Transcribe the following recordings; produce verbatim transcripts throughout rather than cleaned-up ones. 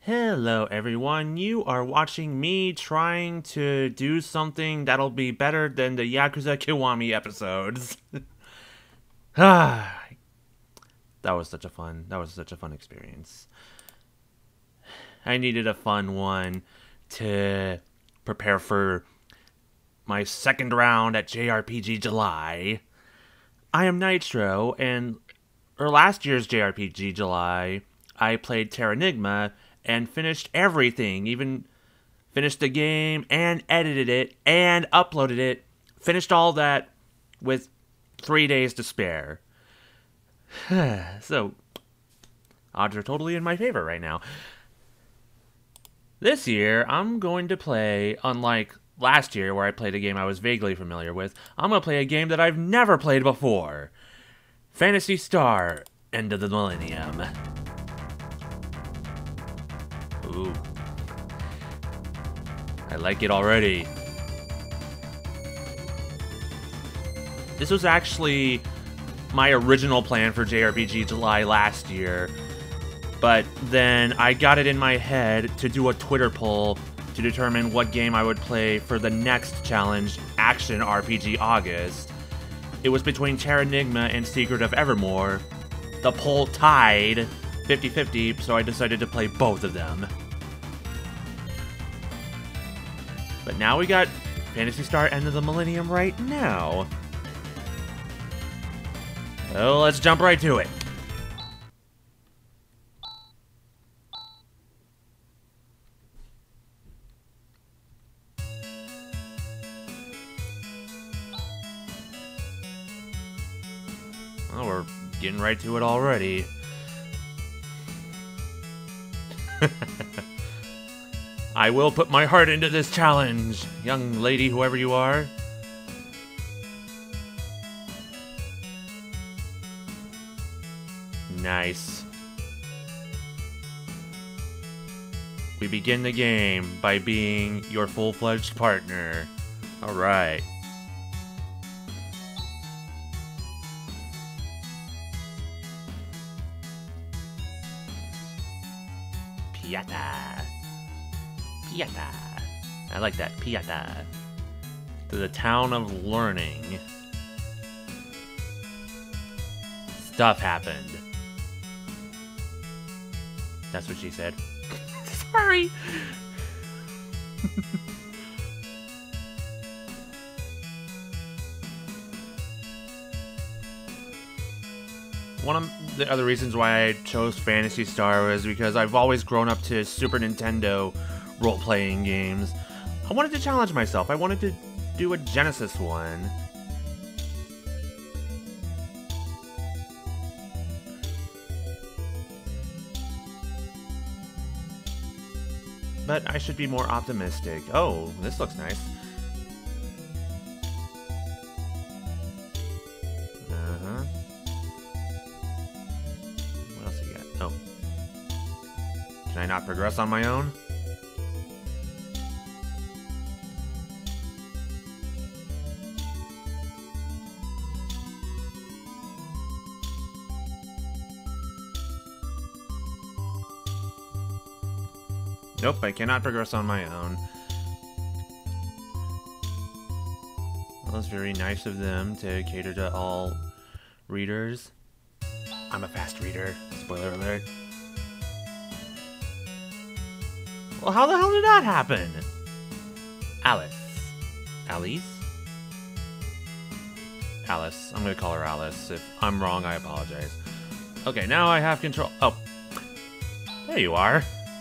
Hello everyone, you are watching me trying to do something that'll be better than the Yakuza Kiwami episodes. Ah, that was such a fun, that was such a fun experience. I needed a fun one to prepare for my second round at J R P G July. I am Nitro, and or last year's J R P G July, I played Terranigma and finished everything, even finished the game and edited it and uploaded it. Finished all that with three days to spare. So, odds are totally in my favor right now. This year, I'm going to play, unlike last year where I played a game I was vaguely familiar with, I'm going to play a game that I've never played before. Phantasy Star, End of the Millennium. Ooh. I like it already. This was actually my original plan for J R P G July last year, but then I got it in my head to do a Twitter poll to determine what game I would play for the next challenge, Action R P G August. It was between Terranigma and Secret of Evermore. The poll tied fifty fifty, so I decided to play both of them. But now we got Phantasy Star End of the Millennium right now. So let's jump right to it. Oh, we're getting right to it already. I will put my heart into this challenge, young lady, whoever you are. Nice. We begin the game by being your full-fledged partner. Alright. Piata. Piata. I like that. Piata. To the town of learning. Stuff happened. That's what she said. Sorry. One of the other reasons why I chose Phantasy Star was because I've always grown up to Super Nintendo role-playing games. I wanted to challenge myself. I wanted to do a Genesis one. But I should be more optimistic. Oh, this looks nice. Uh-huh. What else you got? Oh. Can I not progress on my own? Nope, I cannot progress on my own. Well, that's very nice of them to cater to all readers. I'm a fast reader. Spoiler alert. Well, how the hell did that happen? Alys. Alys? Alys. I'm gonna call her Alys. If I'm wrong, I apologize. Okay, now I have control. Oh. There you are.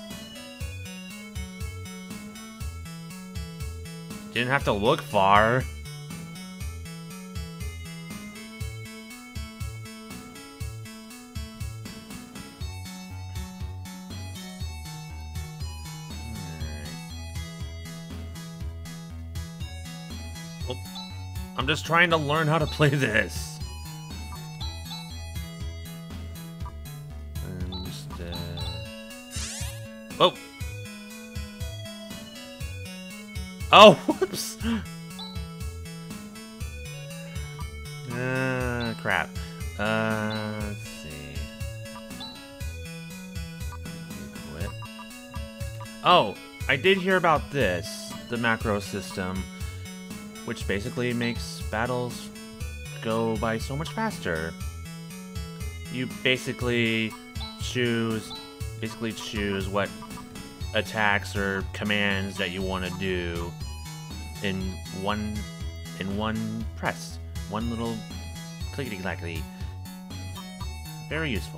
Didn't have to look far. Well, I'm just trying to learn how to play this. And just, uh... Oh! Oh, whoops! Uh, crap. Uh, let's see. Quit. Oh, I did hear about this, the macro system, which basically makes battles go by so much faster. You basically choose, basically choose what attacks or commands that you want to do in one, in one press, one little clickety-clackety. Very useful.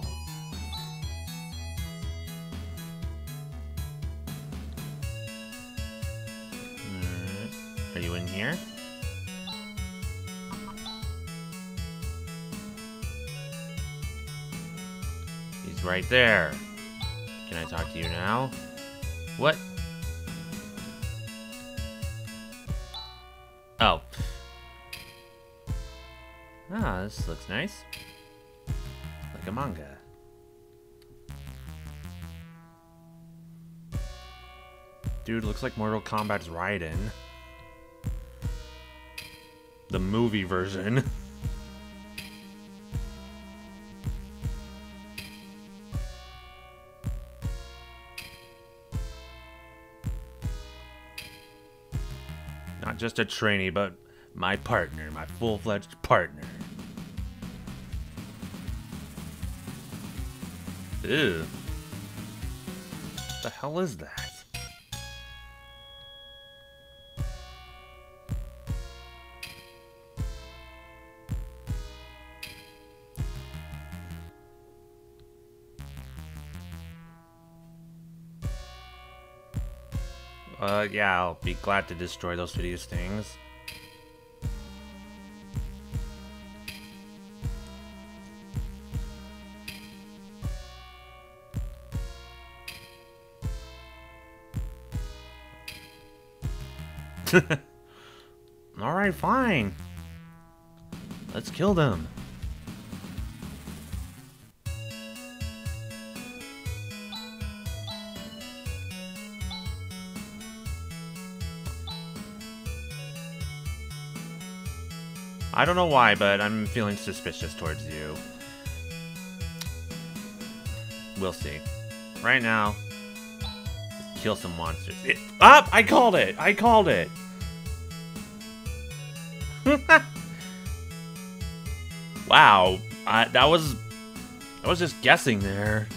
Alright. Are you in here? He's right there. Can I talk to you now? What? Oh. Ah, this looks nice. Like a manga. Dude, looks like Mortal Kombat's Raiden. The movie version. Not just a trainee, but my partner, my full-fledged partner. Ew. What the hell is that? Uh, yeah, I'll be glad to destroy those hideous things. Alright, fine. Let's kill them. I don't know why, but I'm feeling suspicious towards you. We'll see. Right now, let's kill some monsters. It, up! I called it! I called it! Wow, I, that was... I was just guessing there.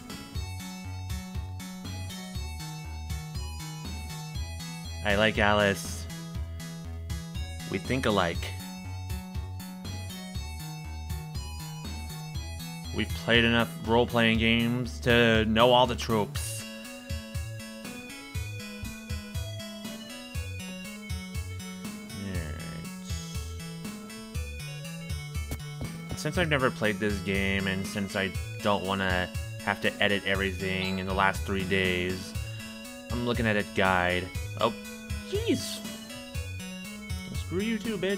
I like Alys. We think alike. We've played enough role-playing games to know all the tropes. Alright. Since I've never played this game, and since I don't want to have to edit everything in the last three days, I'm looking at a guide. Oh, jeez. Screw you too, bitch.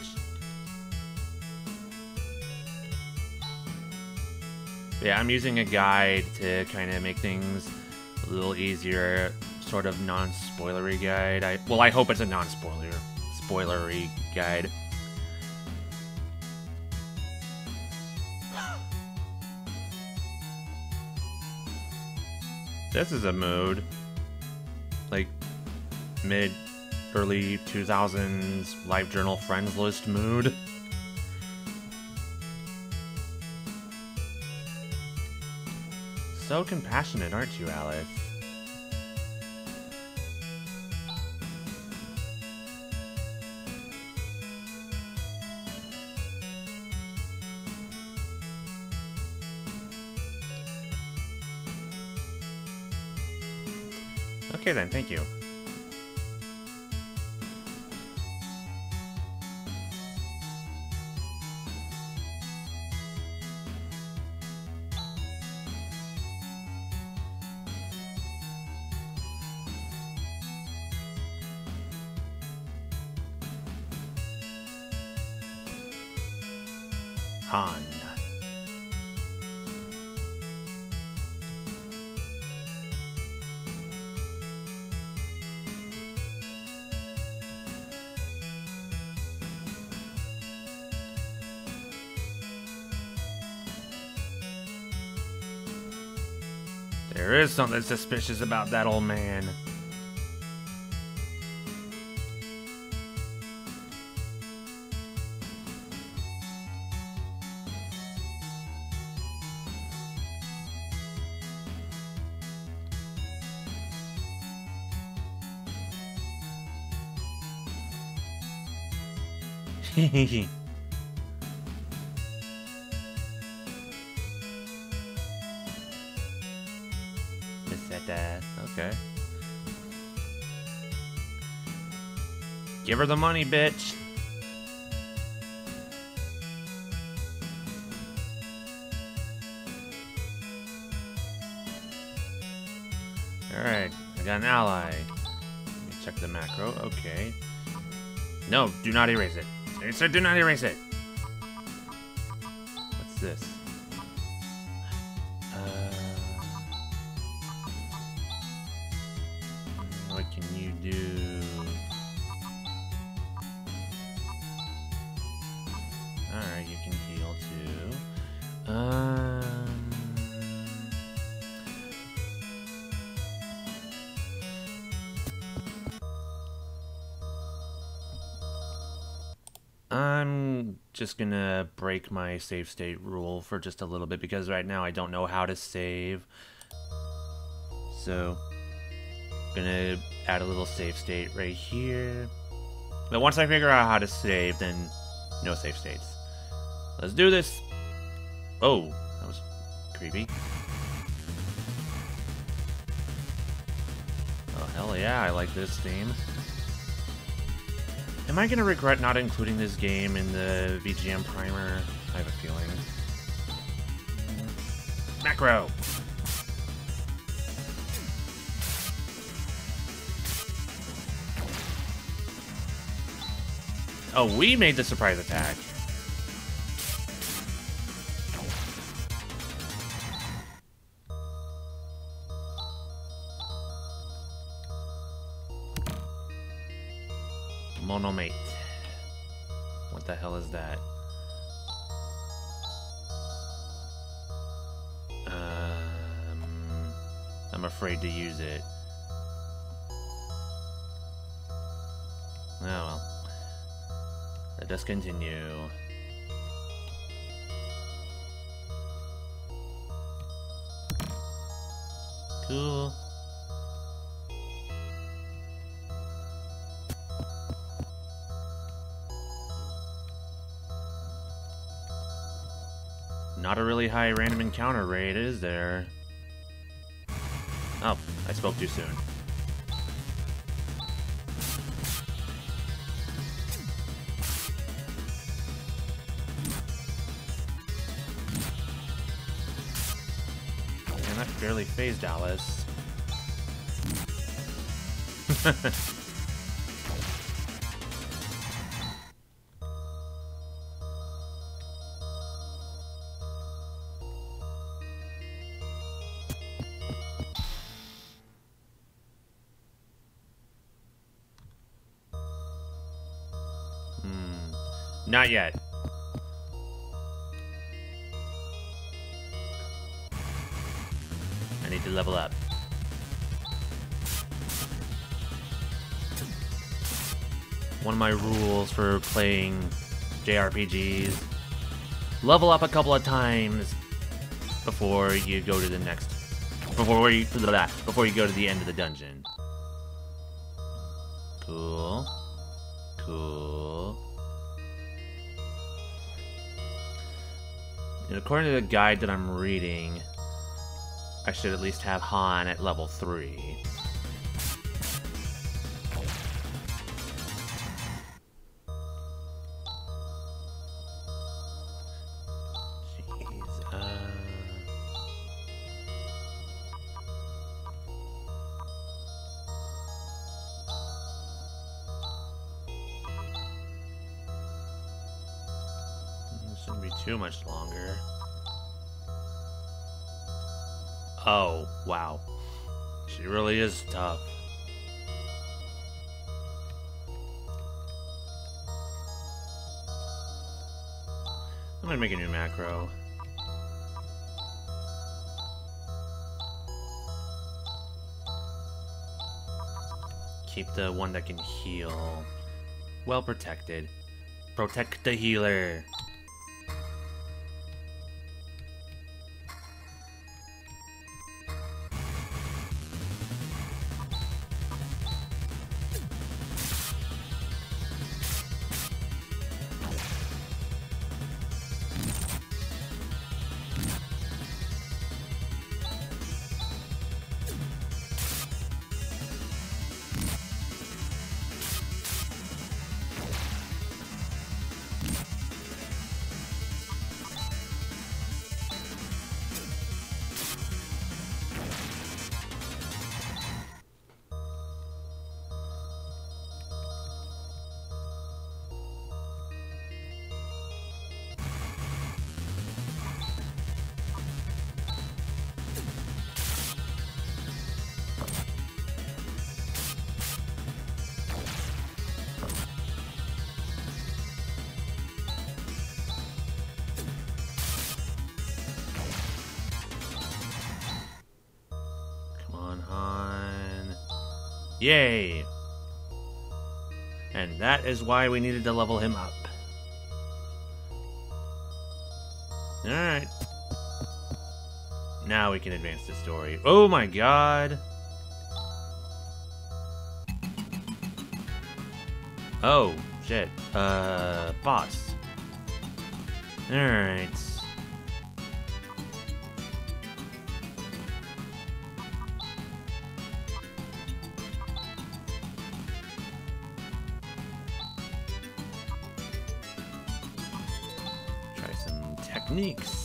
Yeah, I'm using a guide to kind of make things a little easier, sort of non-spoilery guide. I well, I hope it's a non-spoiler, spoilery guide. This is a mood, like mid, early two thousands live journal friends list mood. So compassionate, aren't you, Alys? Okay then, thank you. Han. There is something suspicious about that old man. Is that that? Okay. Give her the money, bitch. Alright, I got an ally. Let me check the macro. Okay. No, do not erase it. It said do not erase it. What's this? Uh, what can you do? Alright, you can heal too. Um... I'm just gonna break my save state rule for just a little bit because right now I don't know how to save. So, gonna add a little save state right here. But once I figure out how to save, then no save states. Let's do this! Oh, that was creepy. Oh, hell yeah, I like this theme. Am I gonna regret not including this game in the V G M primer? I have a feeling. Macro! Oh, we made the surprise attack. Monomate. What the hell is that? Um, I'm afraid to use it. Oh well. Let us continue. Cool. Not a really high random encounter rate, is there? Oh, I spoke too soon. Man, that barely phased Alys. Not yet. I need to level up. One of my rules for playing J R P Gs, level up a couple of times before you go to the next, before you, before you go to the end of the dungeon. Cool. Cool. And according to the guide that I'm reading, I should at least have Han at level three. Jeez, uh... This shouldn't be too much longer. Oh, wow. She really is tough. I'm gonna make a new macro. Keep the one that can heal well protected. Protect the healer. Yay! And that is why we needed to level him up. Alright. Now we can advance the story. Oh my god! Oh, shit. Uh, boss. Alright. Try some techniques.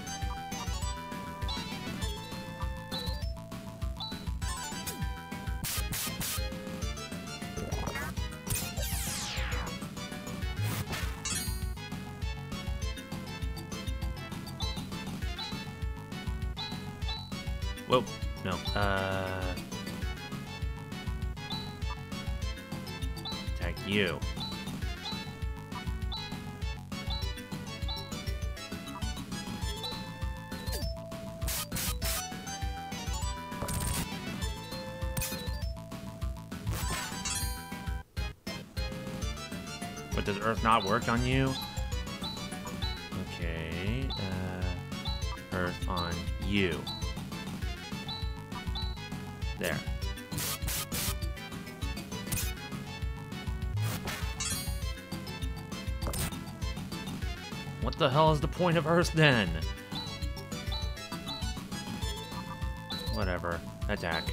Whoa, no, uh... attack you. But does Earth not work on you? Okay, uh... Earth on you. There. What the hell is the point of Earth then? Whatever. Attack.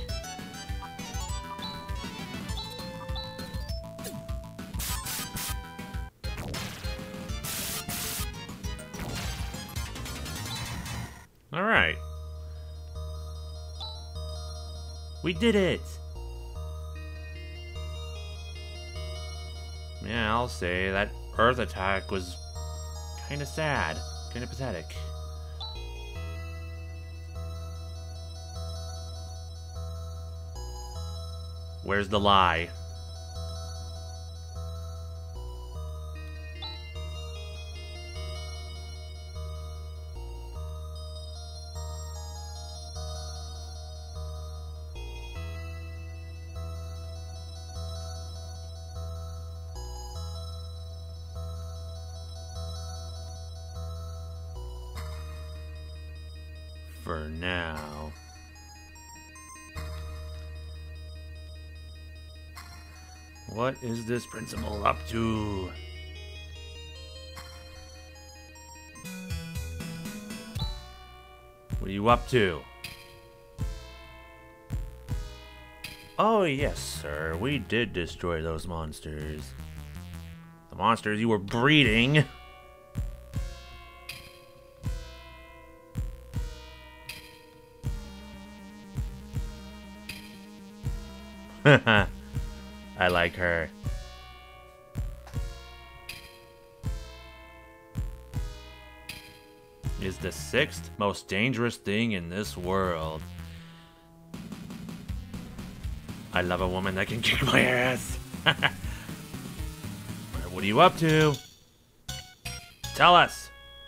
Alright. We did it! Yeah, I'll say that Earth attack was kinda sad. Kinda pathetic. Where's the lie? For now. What is this principal up to? What are you up to? Oh yes, sir. We did destroy those monsters. The monsters you were breeding. I like her. Is the sixth most dangerous thing in this world. I love a woman that can kick my ass. What are you up to? Tell us.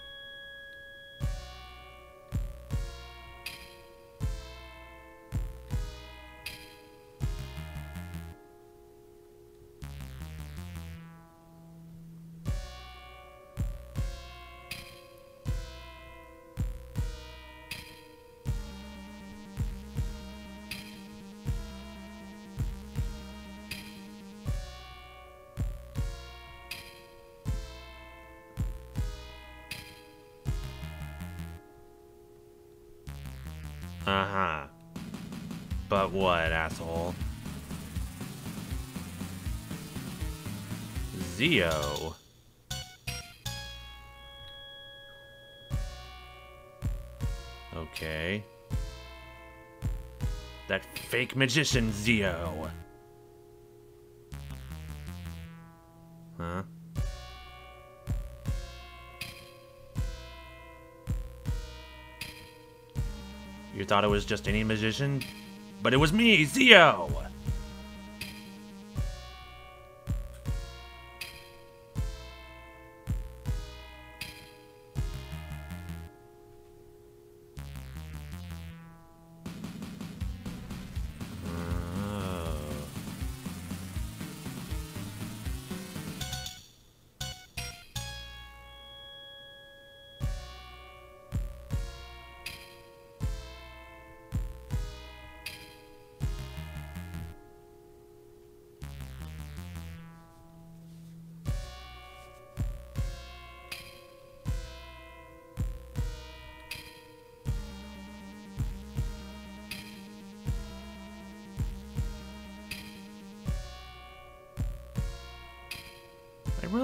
Uh-huh. But what, asshole? Zio. Okay. That fake magician Zio. Huh? You thought it was just any magician? But it was me, Zio!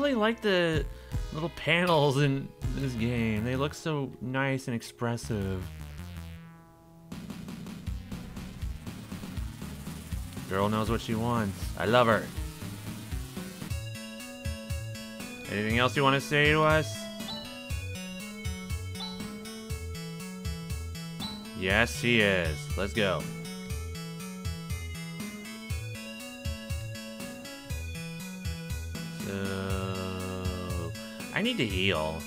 really like the little panels in this game. They look so nice and expressive. Girl knows what she wants. I love her. Anything else you want to say to us? Yes, he is. Let's go. So... I need to heal.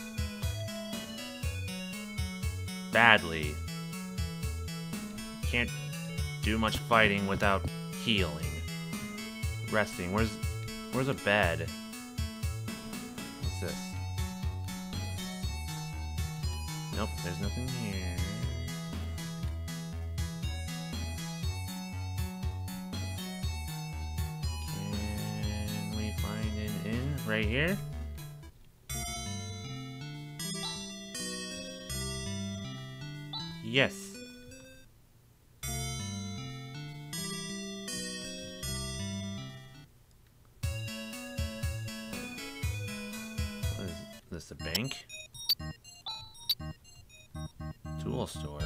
Badly. Can't do much fighting without healing. Resting. Where's... Where's a bed? What's this? Nope, there's nothing here. Can we find an inn right here? Yes. What is this, a bank? Tool store.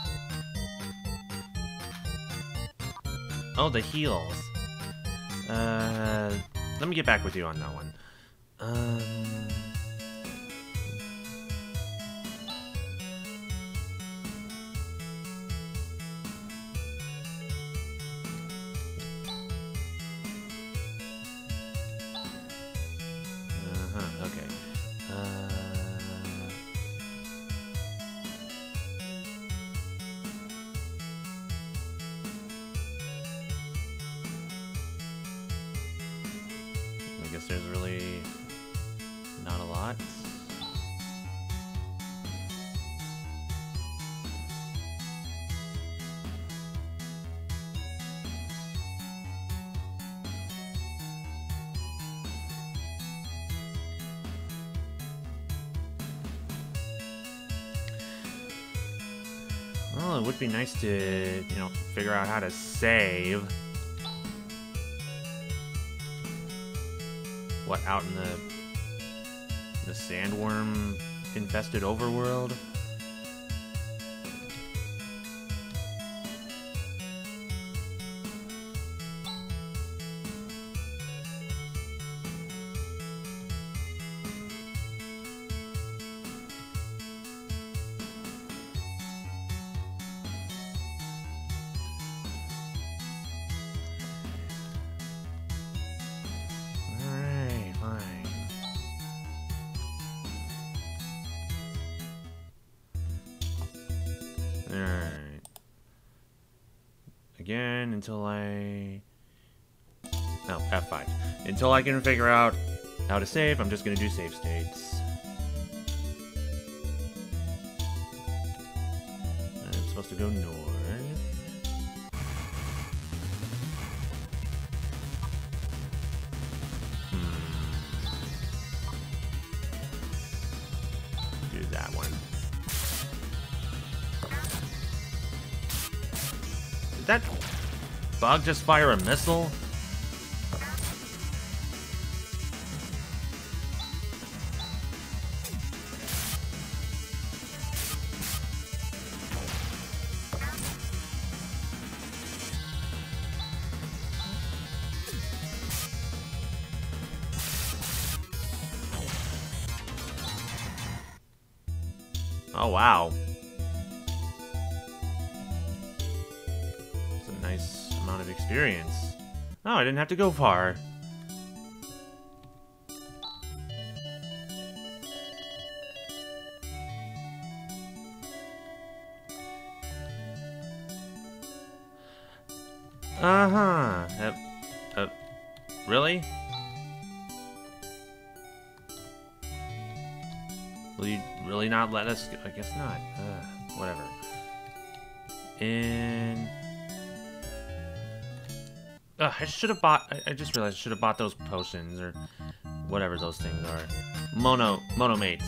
Oh, the heals. Uh, let me get back with you on that one. Um... Uh-huh, okay. Uh... I guess there's really not a lot. Well, it would be nice to, you know, figure out how to save. What, out in the the sandworm infested overworld? Alright. Again, until I... No, F five. Until I can figure out how to save, I'm just gonna do save states. I'm supposed to go north. Do that one. Did that bug just fire a missile? Oh, wow. It's a nice amount of experience. Oh, I didn't have to go far. Uh-huh. Uh, uh, really? Will you really not let us go? I guess not. Uh, whatever. And... Uh, I should have bought... I, I just realized I should have bought those potions, or whatever those things are. Mono... Monomates.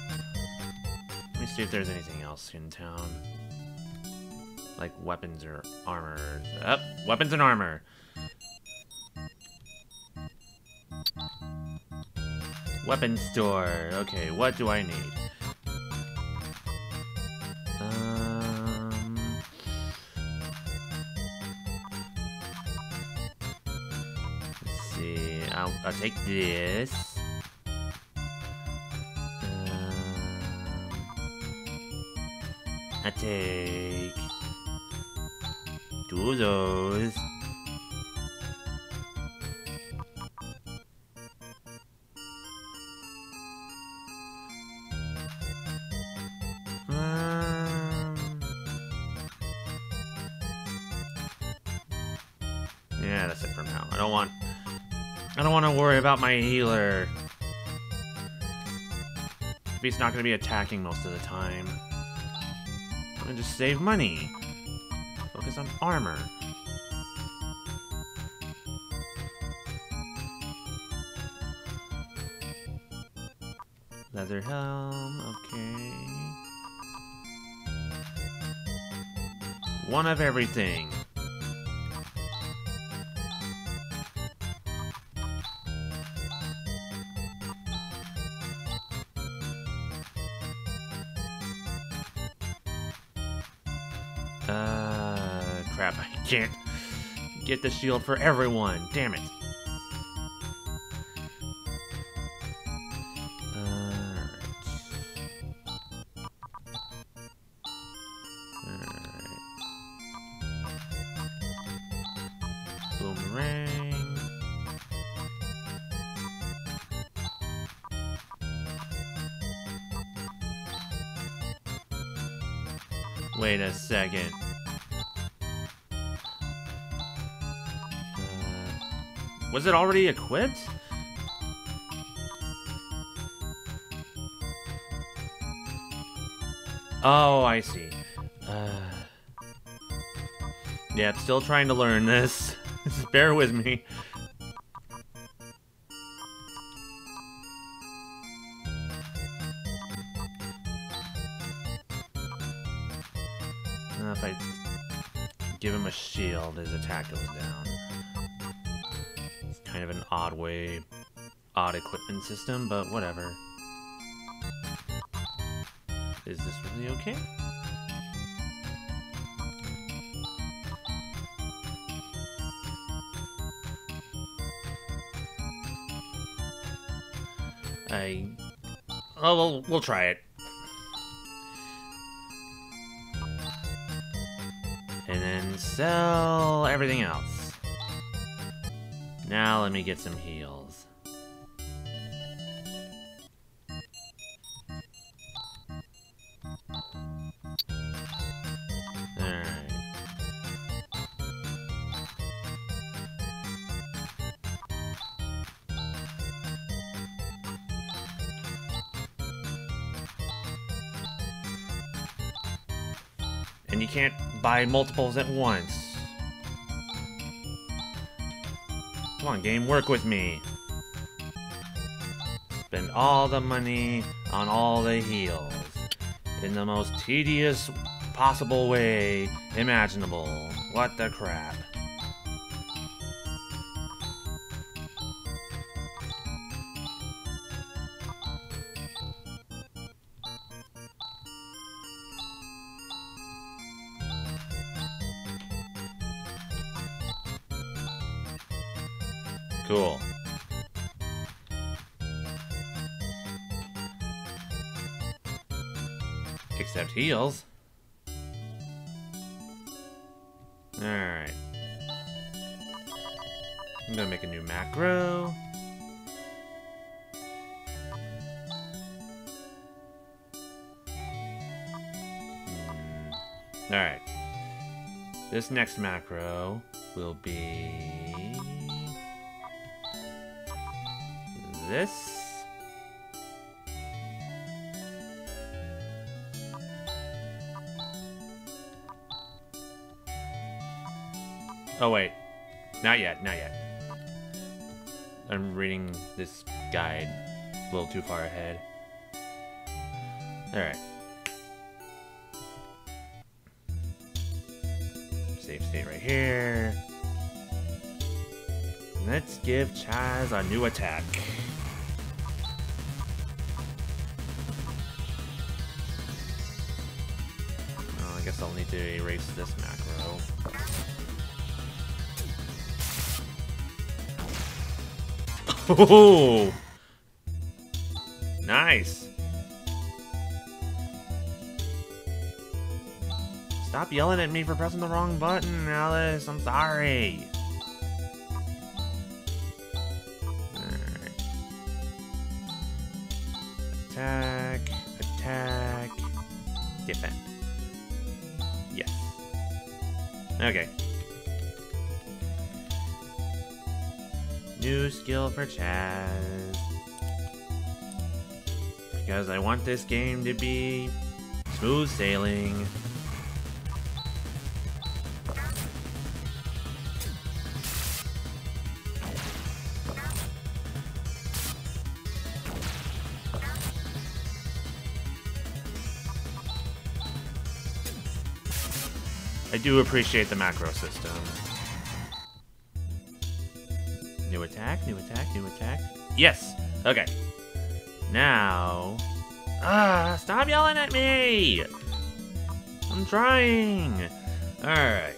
Let me see if there's anything else in town. Like weapons or Armor. Up. Weapons and armor. Weapon store. Okay, what do I need? Um... Let's see. I'll, I'll take this. I take two of those. Um, yeah, that's it for now. I don't want. I don't want to worry about my healer. If he's not going to be attacking most of the time. And just save money. Focus on armor. Leather helm, okay. One of everything. Uh, crap, I can't get the shield for everyone. Damn it. Alright. Alright. Boomerang. Wait a second. Uh, was it already equipped? Oh, I see. Uh, yeah, I'm still trying to learn this. Just bear with me. Uh, if I give him a shield, his attack goes down. It's kind of an odd way, odd equipment system, but whatever. Is this really okay? I... Oh, we'll, we'll try it. And then sell everything else. Now let me get some heals. Alright. And you can't buy multiples at once. Come on, game, work with me. Spend all the money on all the heals in the most tedious possible way imaginable. What the crap? Cool. Except heals. Alright. I'm gonna make a new macro. Hmm. Alright. This next macro will be... this. Oh wait, not yet, not yet. I'm reading this guide a little too far ahead. Alright. save state right here. Let's give Chaz a new attack. Oh, I guess I'll need to erase this macro. Oh! Nice! Stop yelling at me for pressing the wrong button, Alys. I'm sorry. Alright. Attack, attack, defend. Yes. Okay. New skill for Chaz. Because I want this game to be smooth sailing. I do appreciate the macro system. New attack, new attack, new attack. Yes! Okay. Now... Ah! Stop yelling at me! I'm trying! Alright.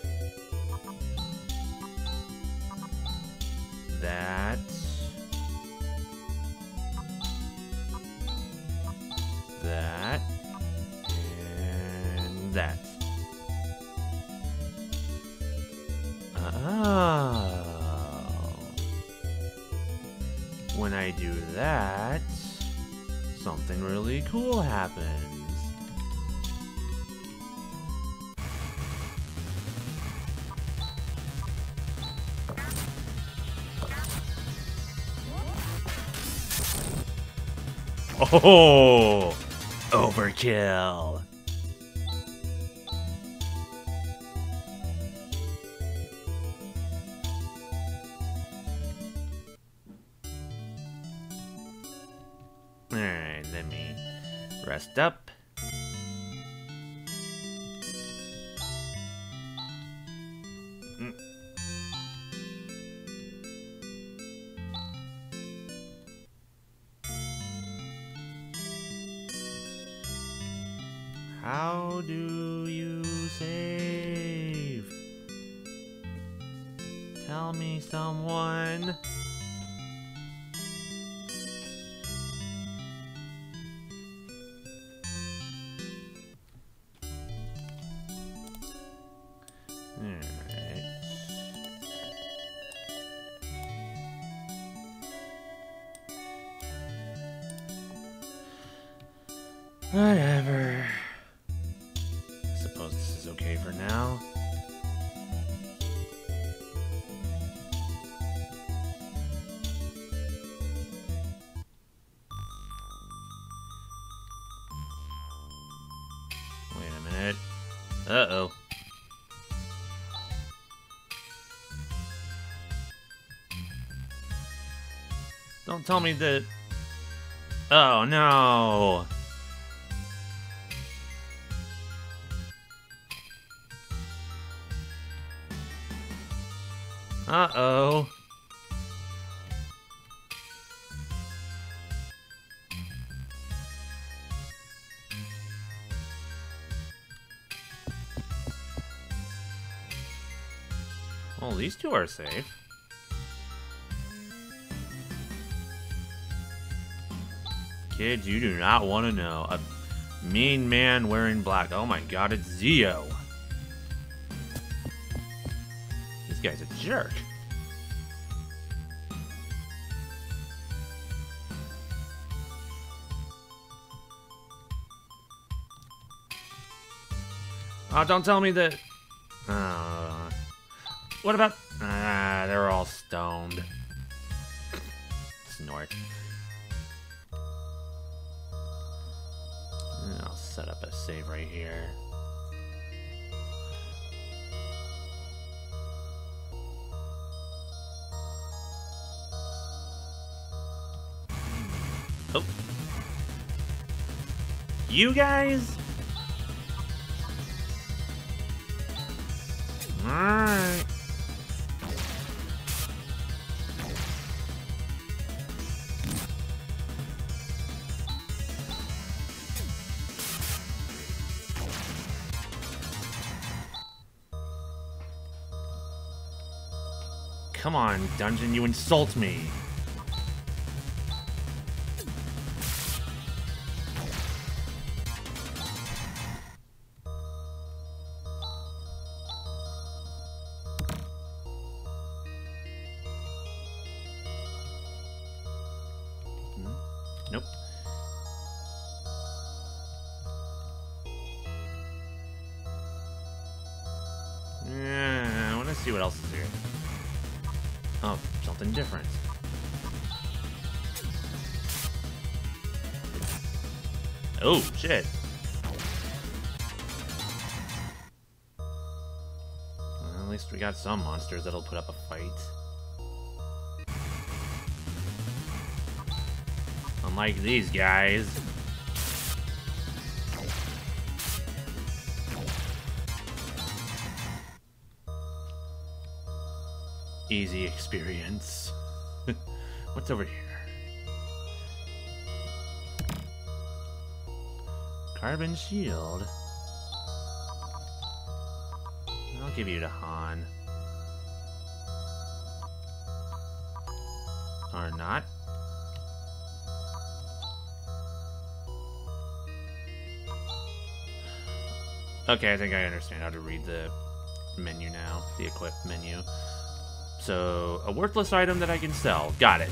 That... That... And that. Oh. When I do that, something really cool happens. Oh! Overkill! Alright, let me rest up. Mm. How do you save? Tell me, someone. Whatever. I suppose this is okay for now. Wait a minute. Uh-oh. Don't tell me that... Oh, no! Uh-oh. Well, these two are safe. Kids, you do not want to know. A mean man wearing black. Oh my god, it's Zio. This guy's a jerk. Oh, don't tell me that... Uh, what about... Ah, they're all stoned. Snort. I'll set up a save right here. Oh. You guys? Ah. come on, dungeon, you insult me. Nope. Yeah, I want to see what else is here. Oh, something different. Oh, shit. Well, at least we got some monsters that'll put up a fight. Unlike these guys. Easy experience. What's over here? Carbon shield. I'll give you to Han. Or not. Okay, I think I understand how to read the menu now. The equip menu. So, a worthless item that I can sell. Got it.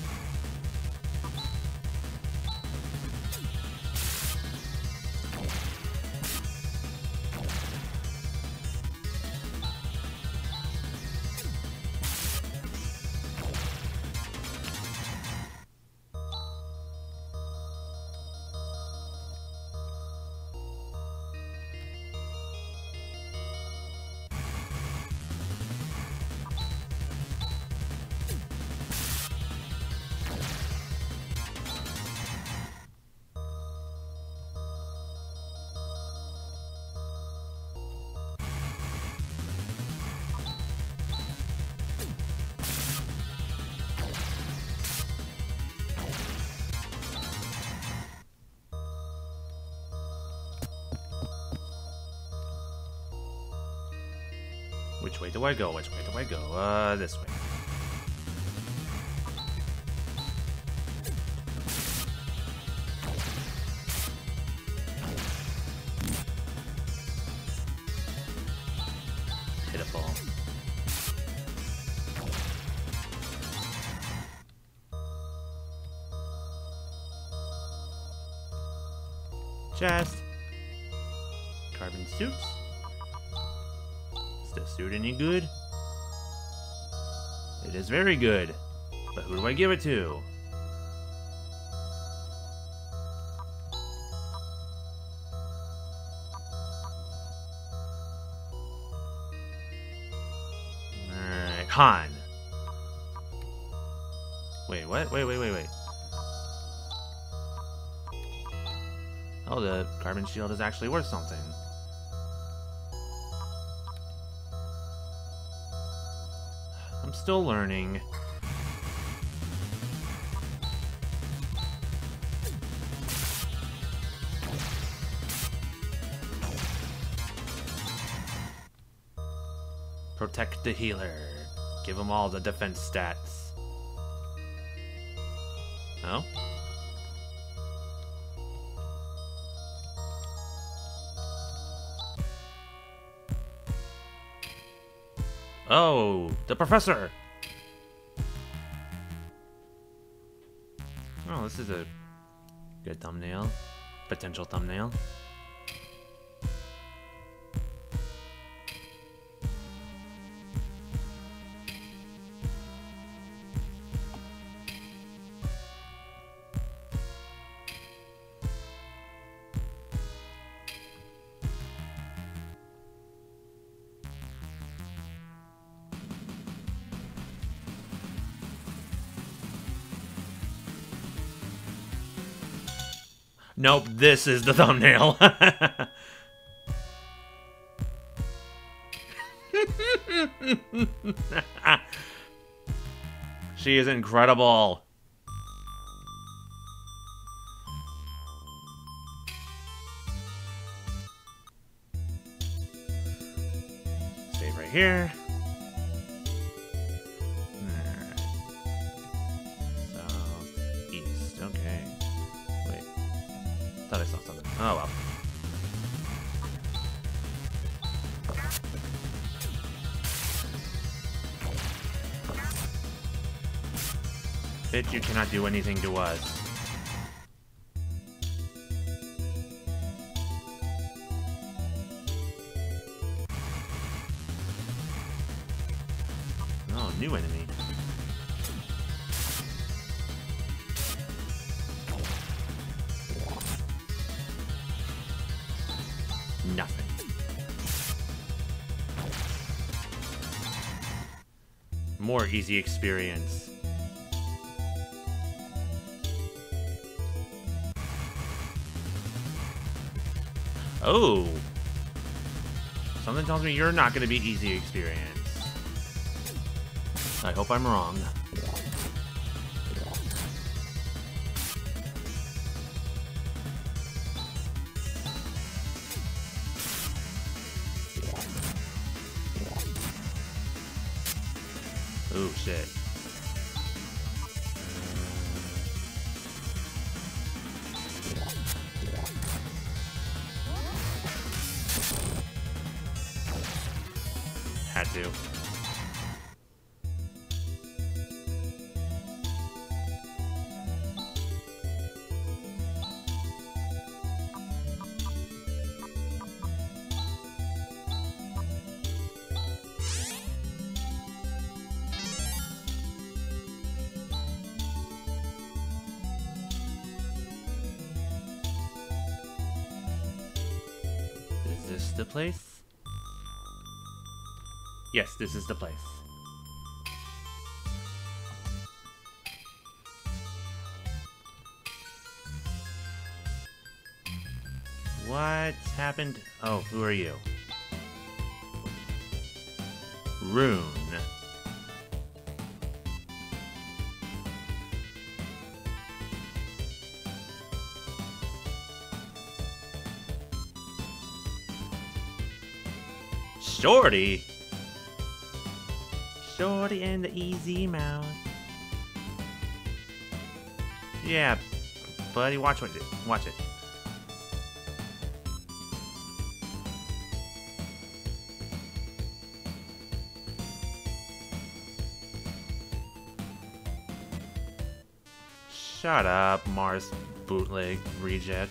Which way do I go? Which way do I go? Uh, this way. Pitiful. Chest. Carbon suits. This suit any good? It is very good. But who do I give it to? Alright, Han. Wait, what? Wait, wait, wait, wait. Oh, the carbon shield is actually worth something. I'm still learning. Protect the healer. Give him all the defense stats. Oh? Oh, the professor! Oh, this is a good thumbnail. Potential thumbnail. Nope, this is the thumbnail. She is incredible. Stay right here. thought I saw something. Oh well. Bitch, you cannot do anything to us. Oh, new enemy. Nothing. More easy experience. Oh! Something tells me you're not going to be easy experience. I hope I'm wrong. Oh, shit. Had to. Is this the place? Yes, this is the place. What happened? Oh, who are you? Rune. Shorty? Shorty and the easy mouse. Yeah, buddy, watch what watch it. Shut up, Mars bootleg reject.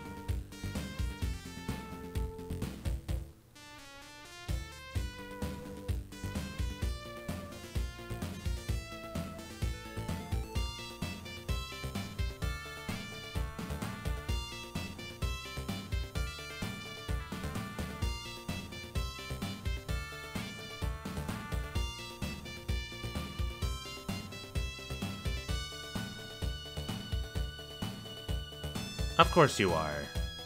Of course you are.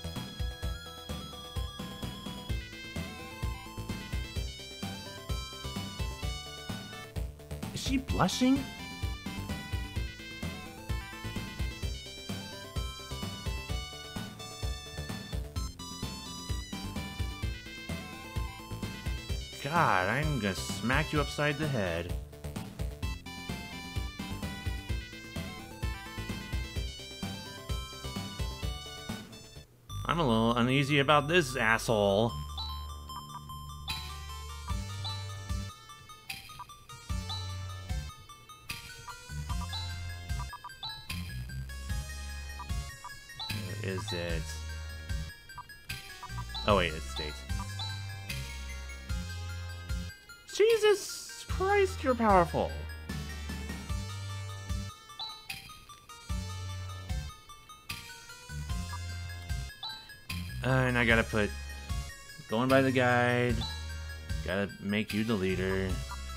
Is she blushing? God, I'm gonna smack you upside the head. I'm a little uneasy about this asshole. Where is it? Oh wait, it's state. Jesus Christ, you're powerful. Uh, and I gotta put, going by the guide, gotta make you the leader.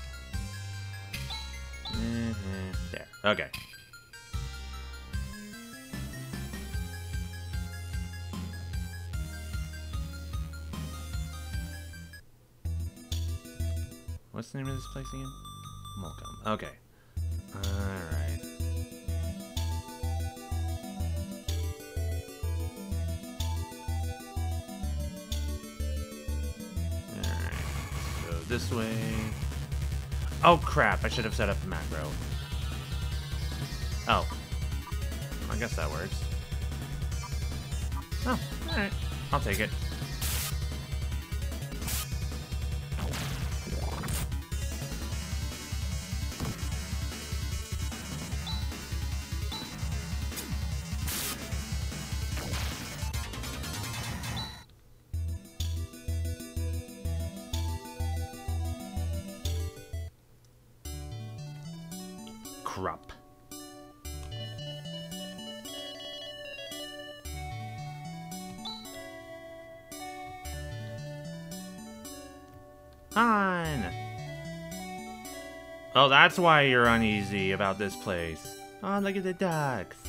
Mm-hmm. There, okay. What's the name of this place again? Molcom. Okay. Alright. This way. Oh crap, I should have set up the macro. Oh. I guess that works. Oh, alright. I'll take it. Crop. Han! Oh, that's why you're uneasy about this place. Oh, look at the ducks.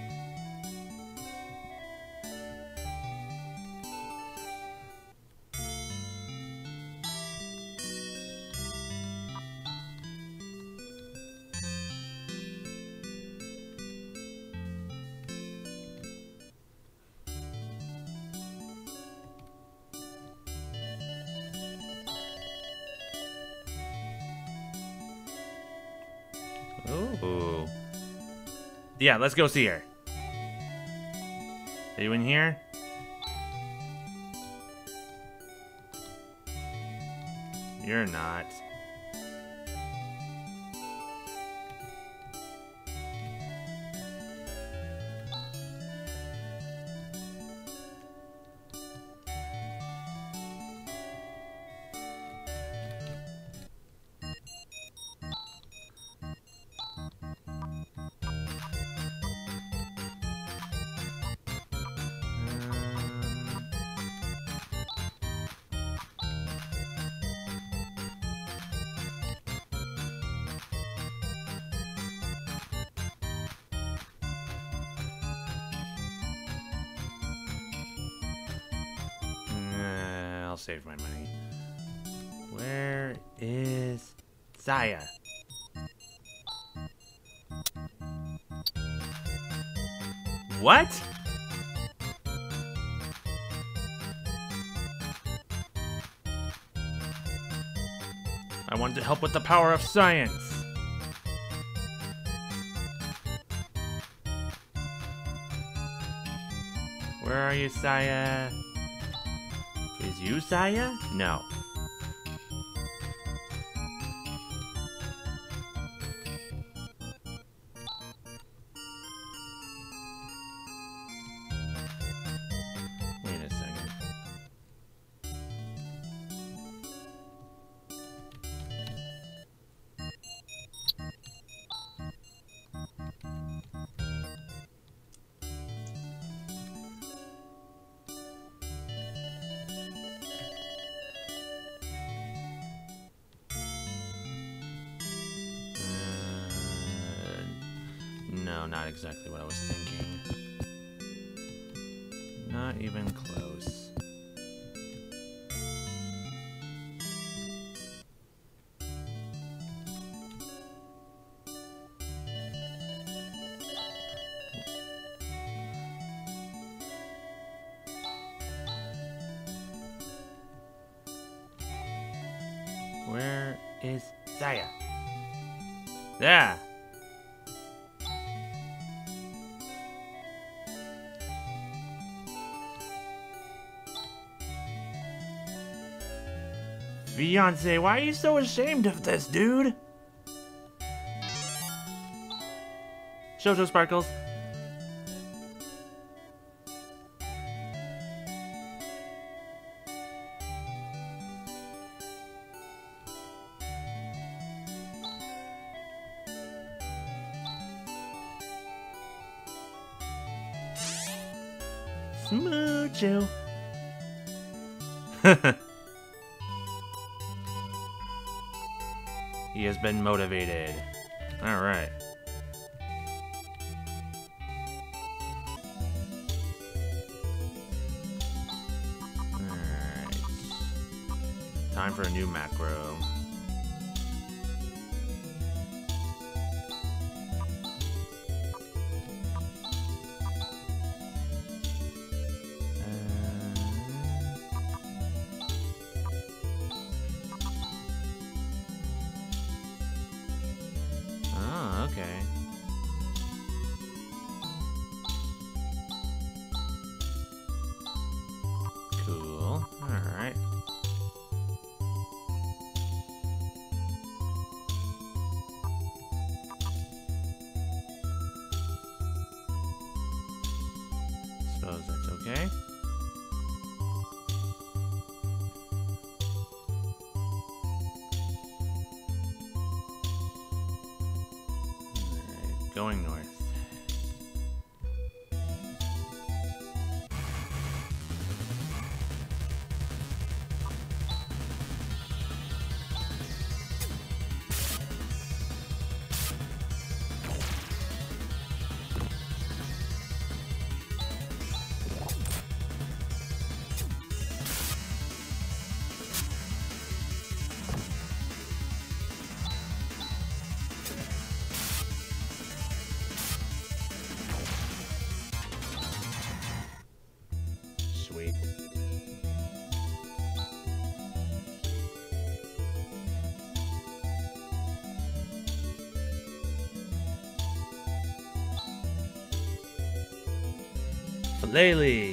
Ooh. Yeah, let's go see her. Are you in here? You're not. I'll save my money. Where is Saya? What? I wanted to help with the power of science. Where are you, Saya? Is you Saya? No. Wait a second. No, not exactly what I was thinking. Not even close. Where is Saya? Yeah. Fiance, why are you so ashamed of this, dude? Shoujo Sparkles. Smoocho. He has been motivated. Alright. Alright. Time for a new macro. Okay. suppose that's okay. Alright, going north. Sweet. Lily.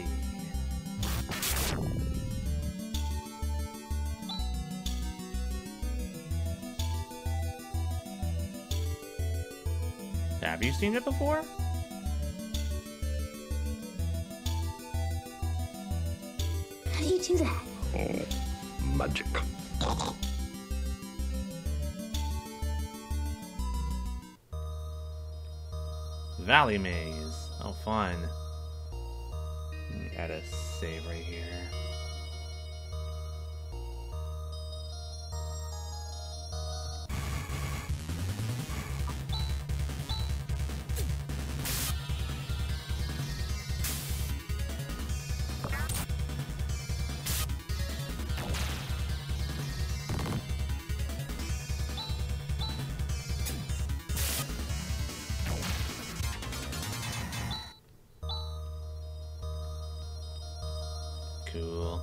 Have you seen it before? How do you do that? Oh, magic. Valley Maze. Oh, fun. Add a save right here. Cool.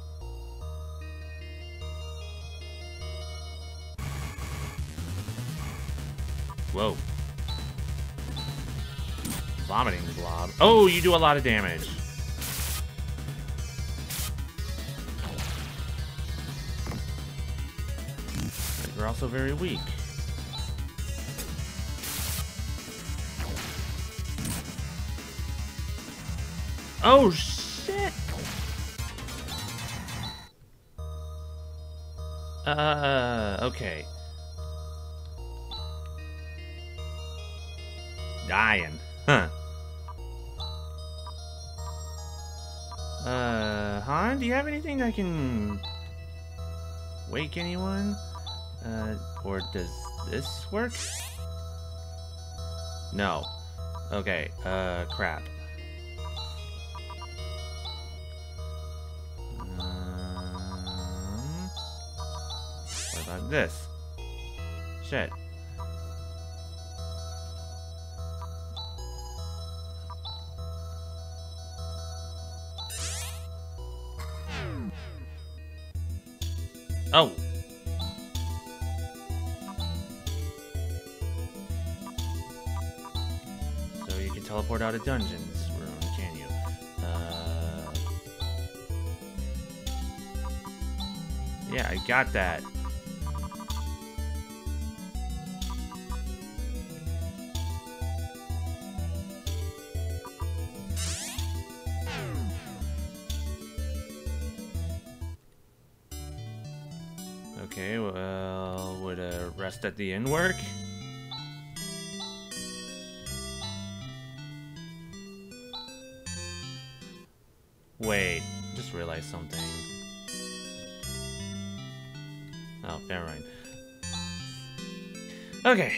Whoa. Vomiting blob. Oh, you do a lot of damage. But you're also very weak. Oh, shit! Uh, okay. Dying. Huh. Uh, Han, do you have anything that can wake anyone? Uh, or does this work? No. Okay, uh, crap. Um, what about this? Shit. Oh! So you can teleport out of dungeons room, can you? Uh... Yeah, I got that. Okay, well, would a rest at the inn work? Wait, just realized something. Oh, never mind. Okay.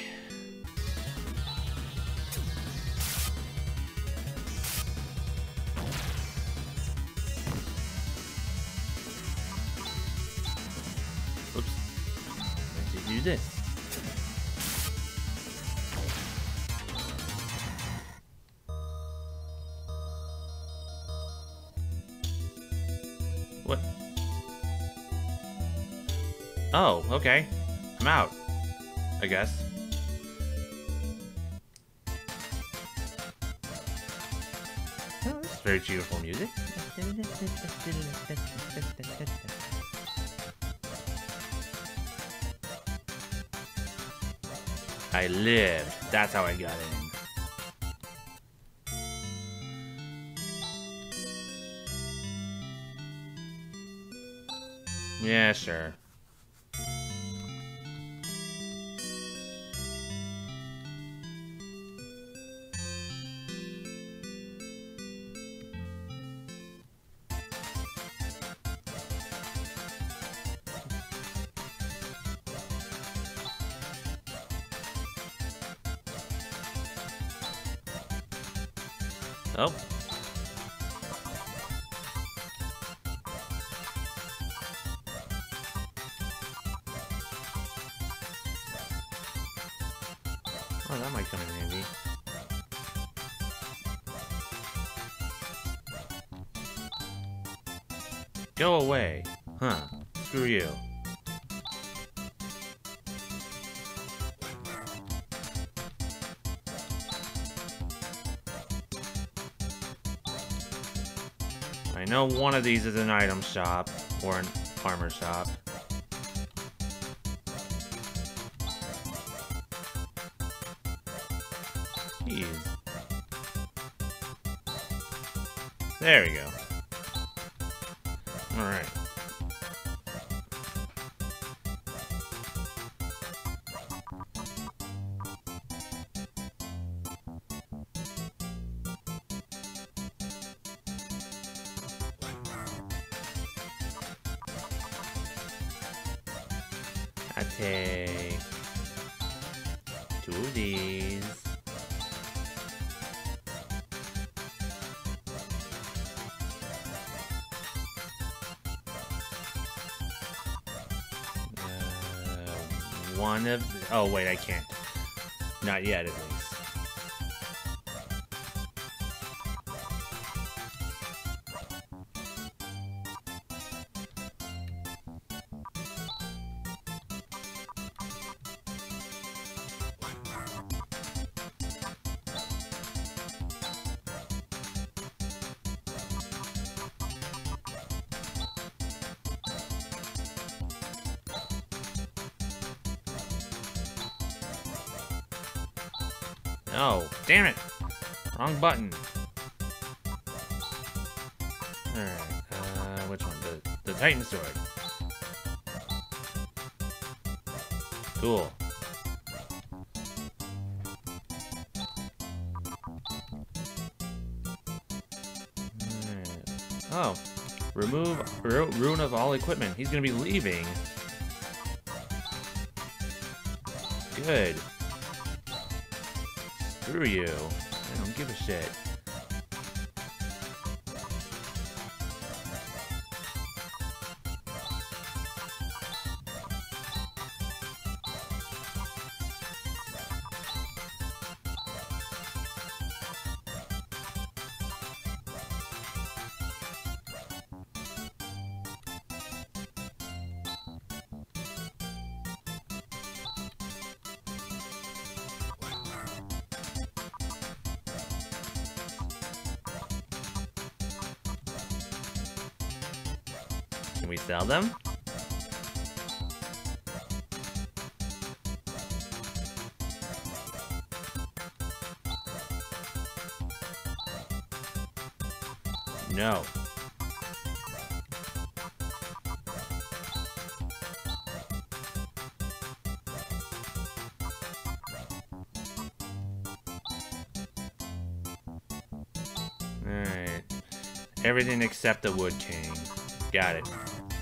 Oops. Let's do this. What? Oh, okay. I'm out, I guess. Oh, that's very beautiful music. I lived. That's how I got in. Yeah, sure. Oh. Oh, that might come in handy. Go away. Huh. Screw you. I know one of these is an item shop, or an armor shop. Jeez. There we go. Alright. I take two of these. Uh, one of... Oh, wait, I can't. Not yet, at least. Oh, damn it! Wrong button. Alright, uh, which one? The, the Titan Sword. Cool. Alright. Oh, remove ru ruin of all equipment. He's gonna be leaving. Good. Screw you. I don't give a shit. Can we sell them? No. Alright. Everything except the Wood King. Got it.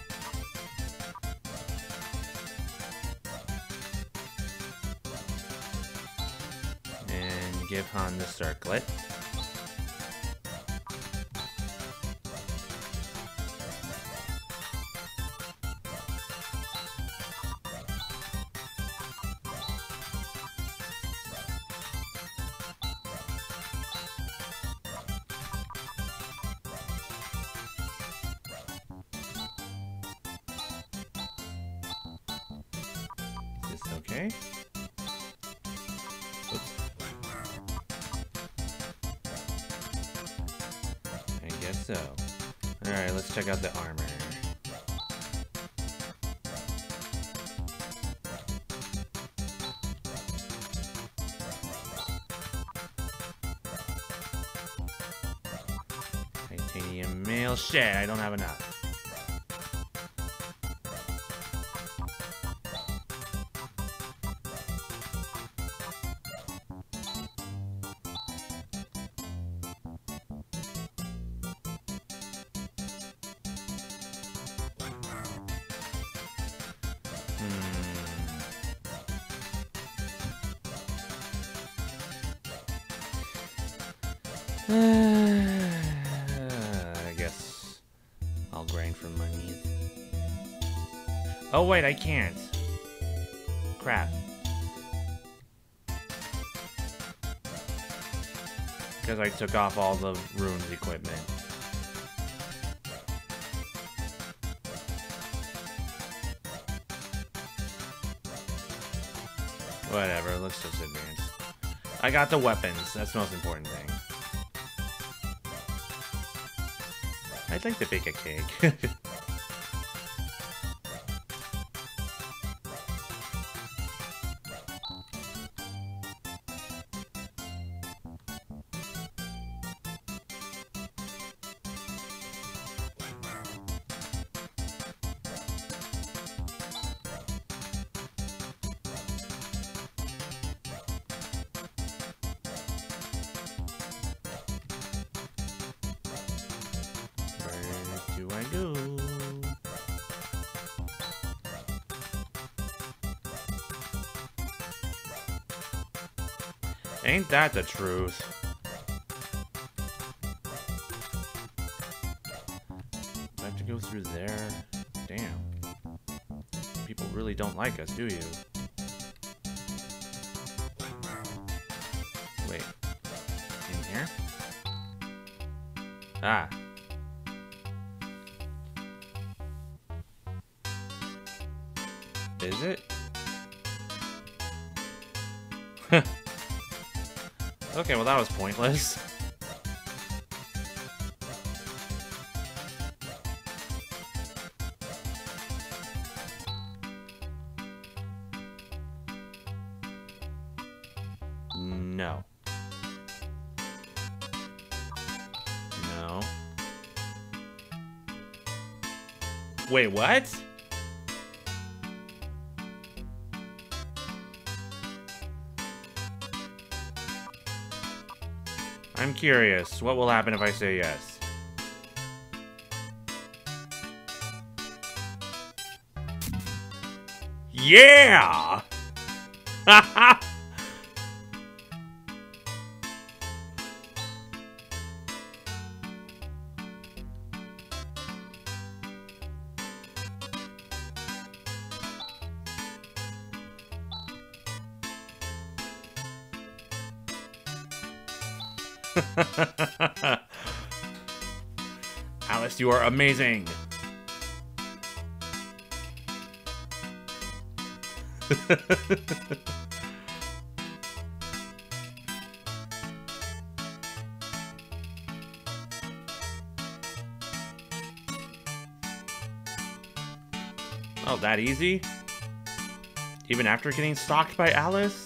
And give Han the circlet. Is this okay? Oops. I guess so. Alright, let's check out the armor. Titanium mail. Shit, I don't have enough. I guess I'll grind for money. Oh wait, I can't. Crap. Because I took off all the runes equipment. Whatever, let's just advance. I got the weapons, that's the most important thing. I'd like to bake a cake. Ain't that the truth? I have to go through there? Damn. People really don't like us, do you? Wait. In here? Ah. Is it? Okay, well that was pointless. No. No. Wait, what? I'm curious, what will happen if I say yes? Yeah! Alys, you are amazing. Oh, that easy? Even after getting stalked by Alys?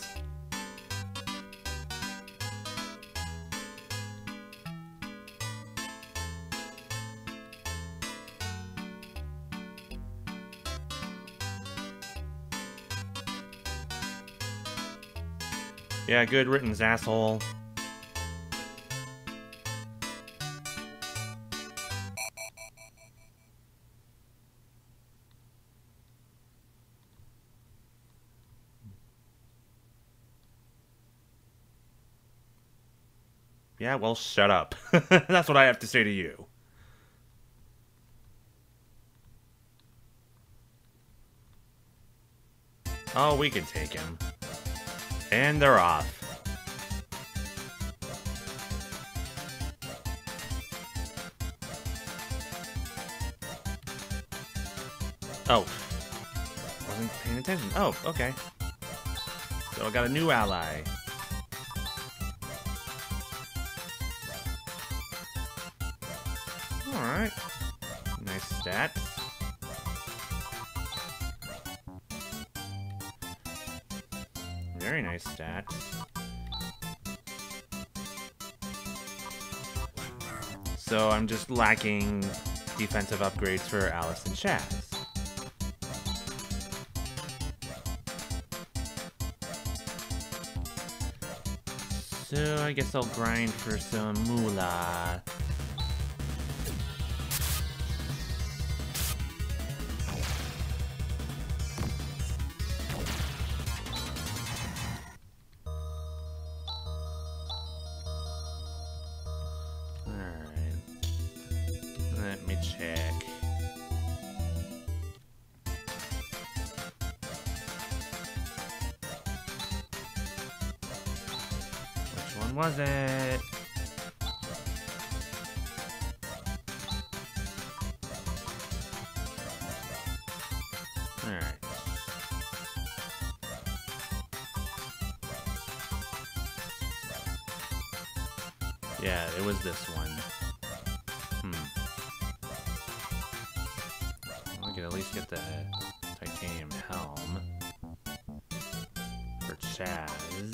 Yeah, good riddance, asshole. Yeah, well, shut up. That's what I have to say to you. Oh, we can take him. And they're off. Oh. Wasn't paying attention. Oh, okay. So I got a new ally. Alright. Nice stat. Very nice stat. So I'm just lacking defensive upgrades for Alys and Shaz. So I guess I'll grind for some moolah. me check. Which one was it? Alright. Yeah, it was this one. Hmm. I could at least get the titanium helm for Chaz.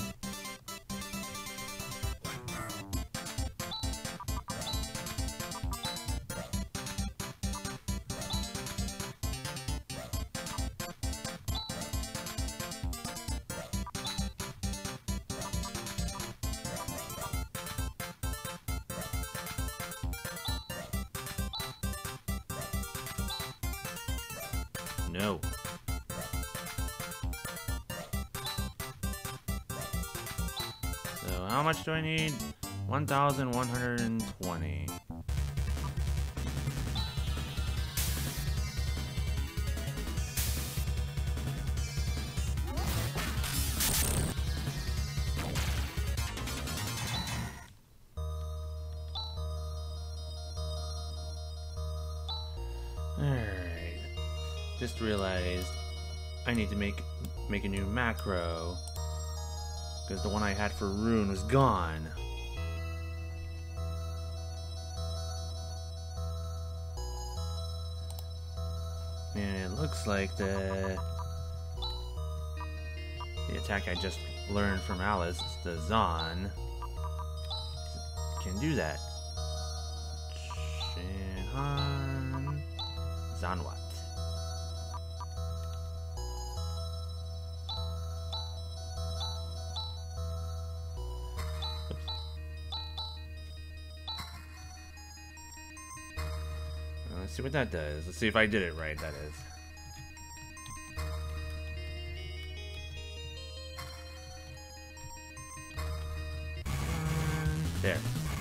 No. So how much do I need? one thousand one hundred twenty. Alright. Just realized I need to make make a new macro because the one I had for Rune was gone. And it looks like the the attack I just learned from Alys, the Zon, can do that. Shinhan Zanwat. Let's see what that does. Let's see if I did it right, that is. And there.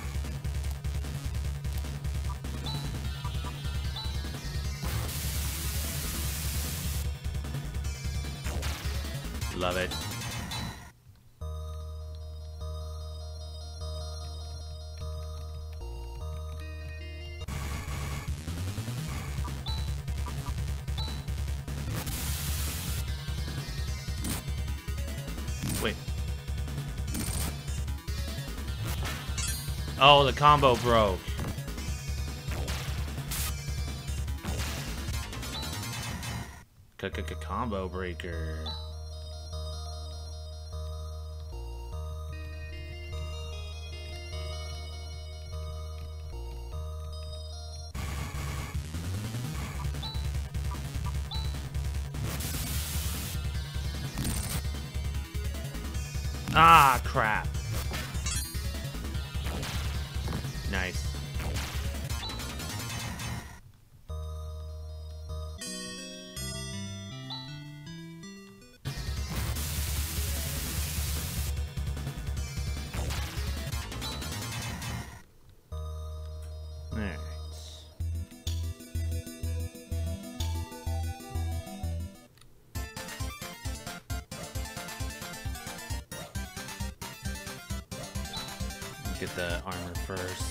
Love it. Wait. Oh, the combo broke. C-c-c-combo breaker. Ah, crap. Nice. Alright. Get the armor first.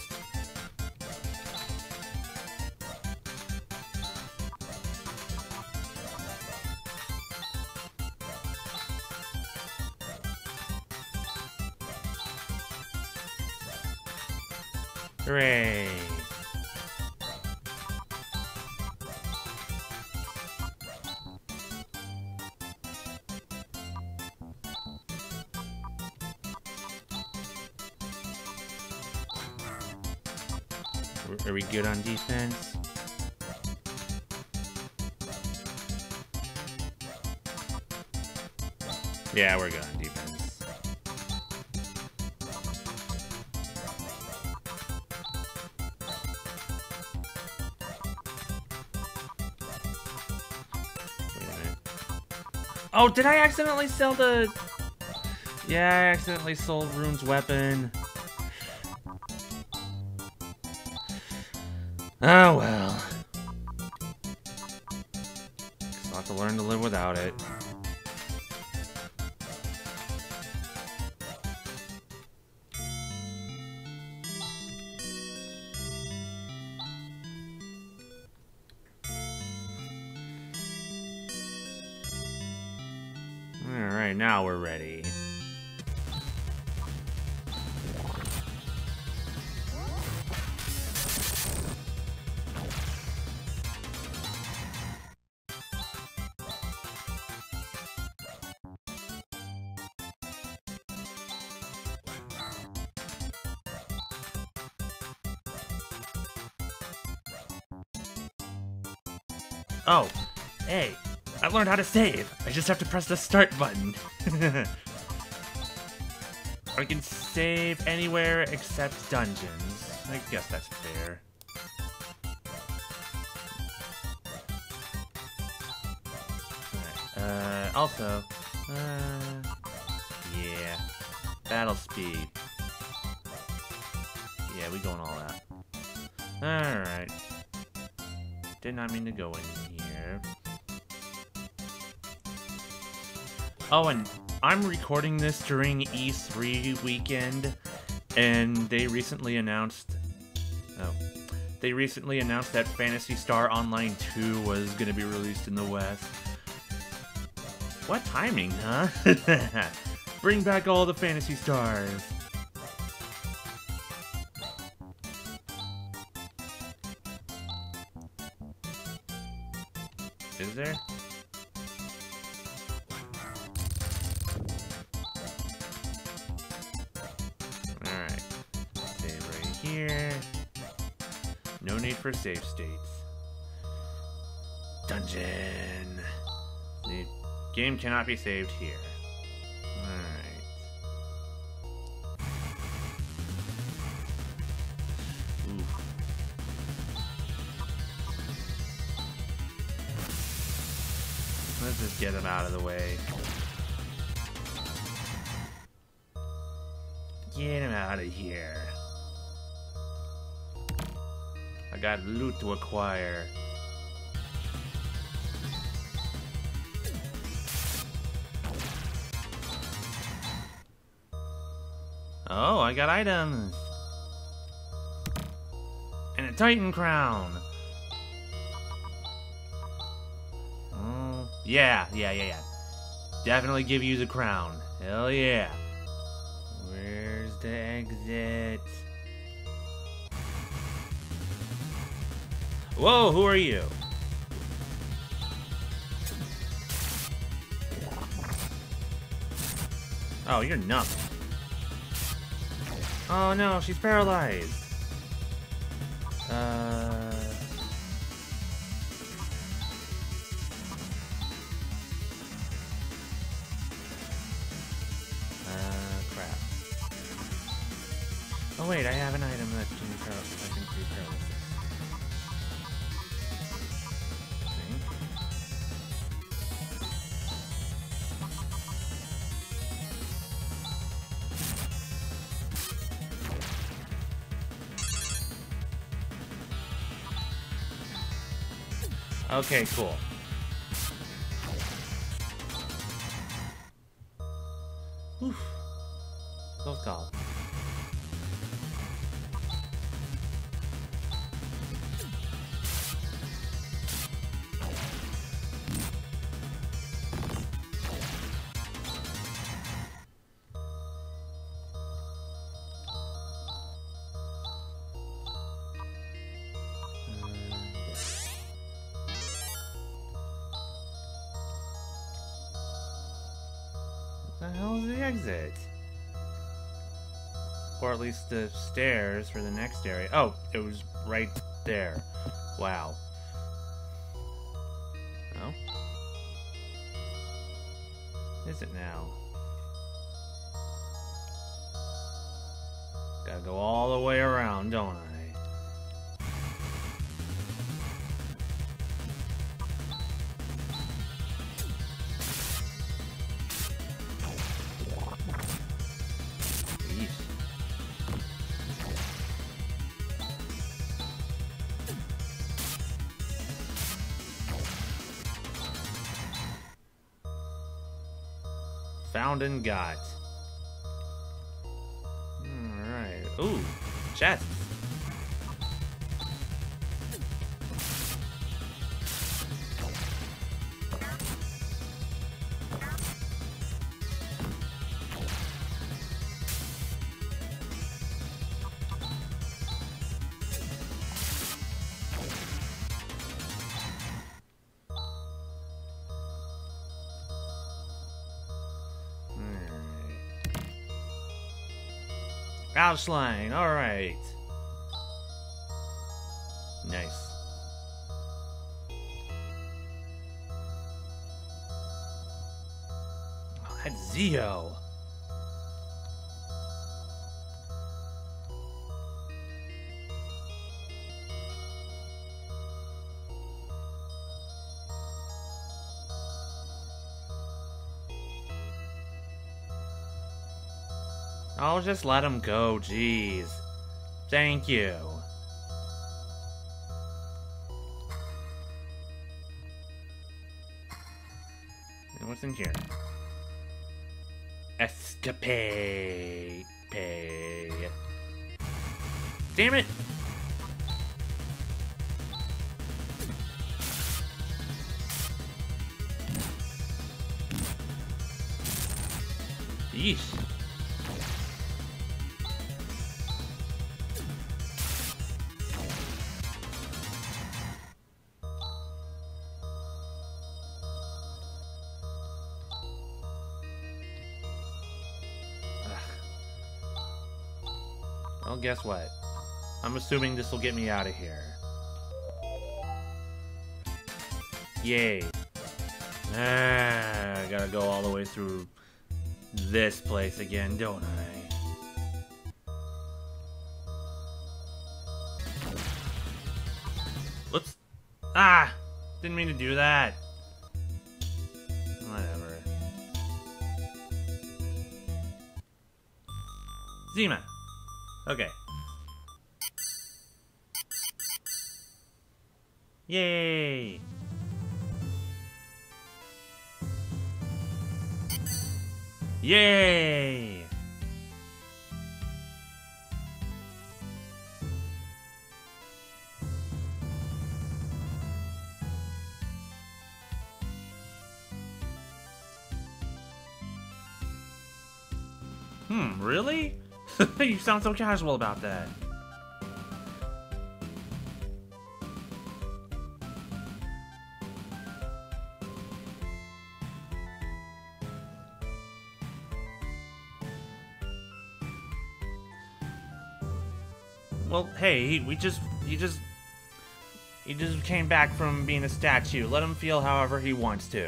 Hooray! Are we good on defense? Yeah, we're good on defense. Wait a minute. Oh, did I accidentally sell the... Yeah, I accidentally sold Rune's weapon. Oh well. Guess I'll have to learn to live without it. Alright, now we're ready. Oh, hey, I learned how to save. I just have to press the start button. I can save anywhere except dungeons. I guess that's fair. Alright, uh, also, uh, yeah, battle speed. Yeah, we going all that. Alright. Did not mean to go in here. Oh, and I'm recording this during E three weekend, and they recently announced... Oh. They recently announced that Phantasy Star Online two was going to be released in the West. What timing, huh? Bring back all the Phantasy Stars. Is there? Alright. Save right here. No need for save states. Dungeon. The game cannot be saved here. Alright. Oof. Let's just get him out of the way. Get him out of here. I got loot to acquire. Oh, I got items. And a Titan crown. Oh, yeah, yeah, yeah, yeah. Definitely give you the crown. Hell yeah. Where's the exit? Whoa, who are you? Oh, you're nothing. Oh no, she's paralyzed. Uh... Uh, crap. Oh wait, I have an item that can be paralyzed. I can create paralysis. Okay, cool. Whew. Close call. What the hell is the exit? Or at least the stairs for the next area. Oh, it was right there. Wow. Oh? Is it now? Gotta go all the way around, don't I? Found and got. Alright. Ooh, chests. Outline, alright. Nice. Oh, that's Zio. I'll just let him go, jeez. Thank you. And what's in here? Escapade. Pay. Damn it! Yeesh. Well, guess what? I'm assuming this will get me out of here. Yay. Ah, I gotta go all the way through this place again, don't I? Whoops. Ah! Didn't mean to do that. Whatever. Zima. Okay. Yay! Yay! Hmm, really? You sound so casual about that. Well, hey, we just, he just, he just came back from being a statue. Let him feel however he wants to.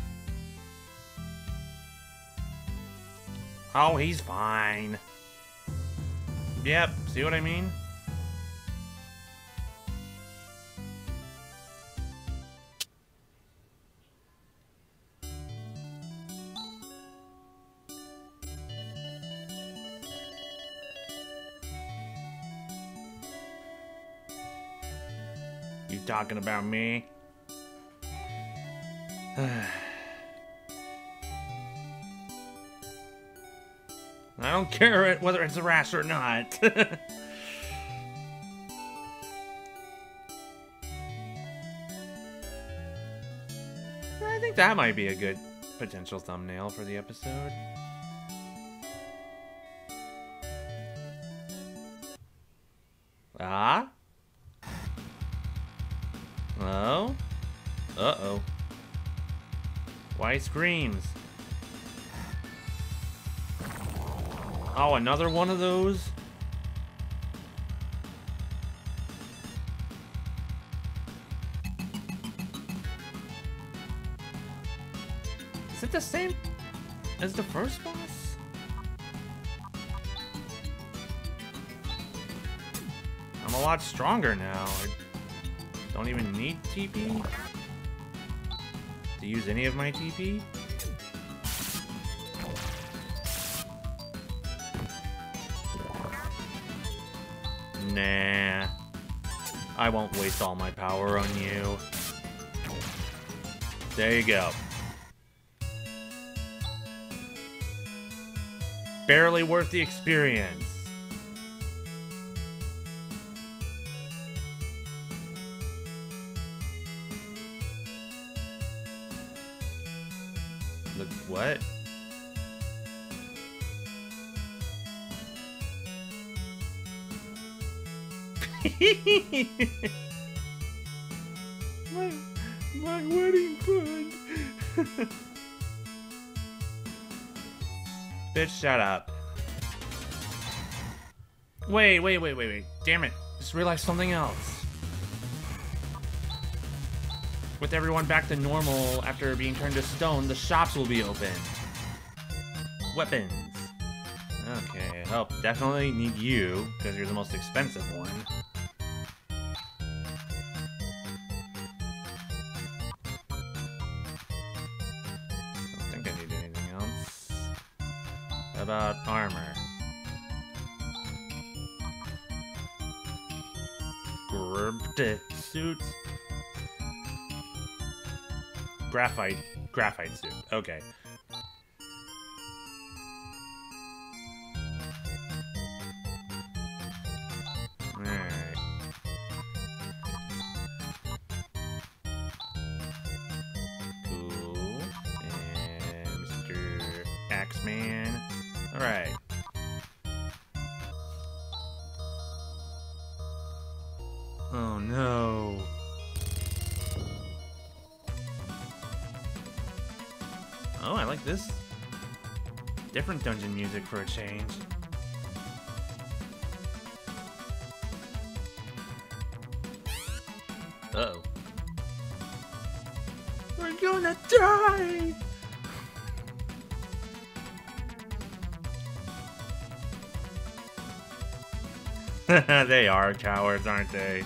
Oh, he's fine. Yep, see what I mean? You talking about me? I don't care whether it's a rash or not. I think that might be a good potential thumbnail for the episode. Ah? Oh? Uh-oh. Why screams? Oh, another one of those? Is it the same as the first boss? I'm a lot stronger now. I don't even need T P to use any of my T P. Nah. I won't waste all my power on you. There you go. barely worth the experience. Look, what? my, my wedding fund. Bitch, shut up. Wait, wait, wait, wait, wait. Damn it. Just realized something else. With everyone back to normal after being turned to stone, the shops will be open. Weapons. Okay, oh, definitely need you, because you're the most expensive one. Don't think I need anything else. How about armor? Gripped suit. Graphite, graphite suit. Okay. Alright. Cool. And Mister Axeman. Alright. Oh no. Oh, I like this. Different dungeon music for a change. Uh-oh. We're gonna die! They are cowards, aren't they?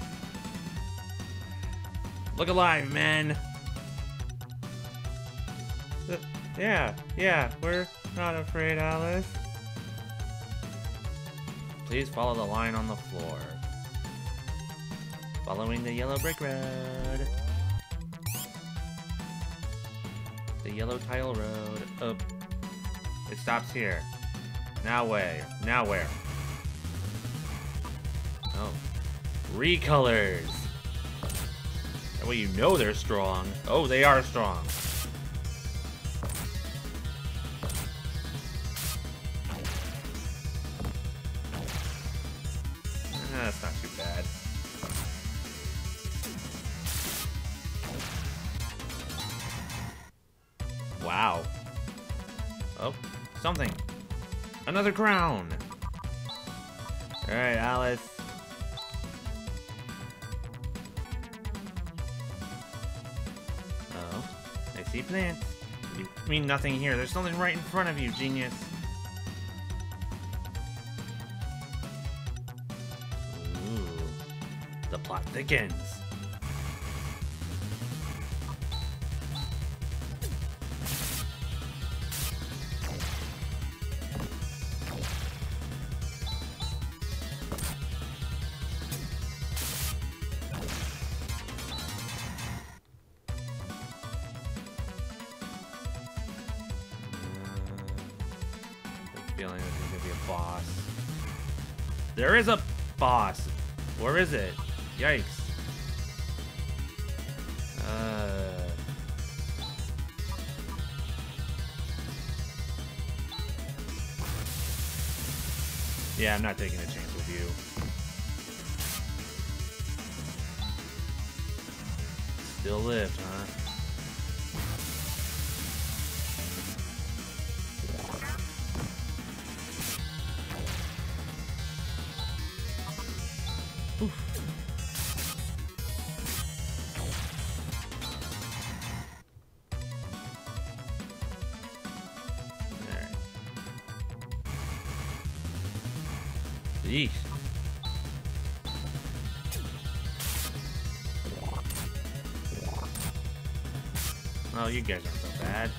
Look alive, men! Uh, yeah, yeah, we're not afraid, Alys. Please follow the line on the floor. Following the yellow brick road. The yellow tile road. Oh. It stops here. Now where? Now where? Oh. Recolors! That way you know they're strong. Oh, they are strong. That's not too bad. Wow. Oh, something. Another crown. Alright, Alys. Oh, I see plants. You mean nothing here. There's something right in front of you, genius. The plot thickens. Uh, feeling this is gonna be a boss. There is a boss. Where is it? Yikes. Uh... Yeah, I'm not taking a chance with you. Still lived, huh? Yeesh. Well, you guys aren't so bad.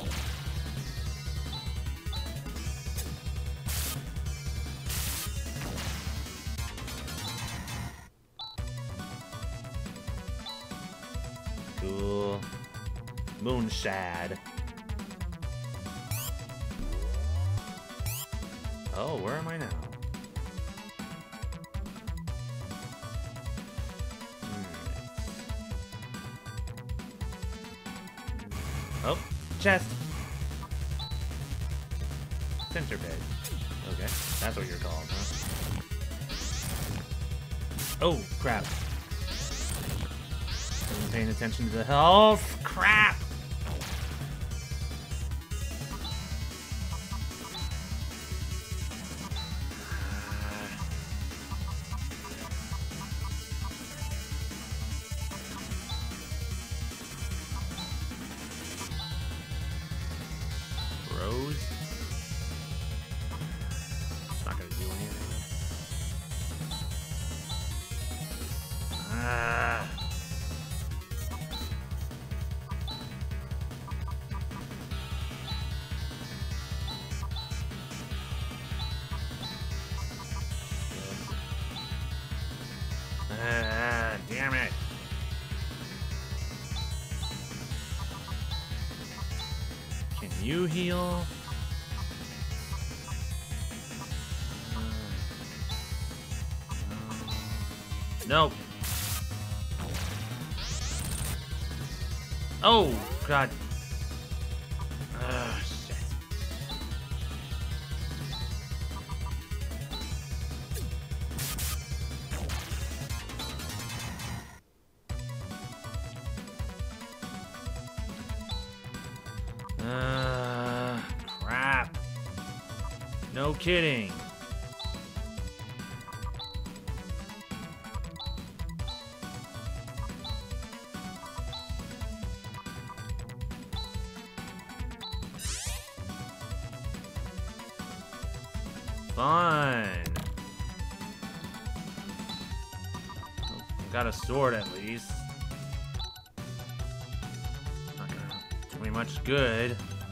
Cool. Moonshad. Oh, where am I now? Hmm. Oh, chest! Center bed. Okay, that's what you're called, huh? Oh, crap. Wasn't paying attention to the health. Crap! Rose? It's not gonna do anything. Ah. Ah, damn it. Can you heal? Nope. Oh, God. Ugh, shit. Uh, crap. No kidding. Fun. Got a sword at least. Not gonna do me much good.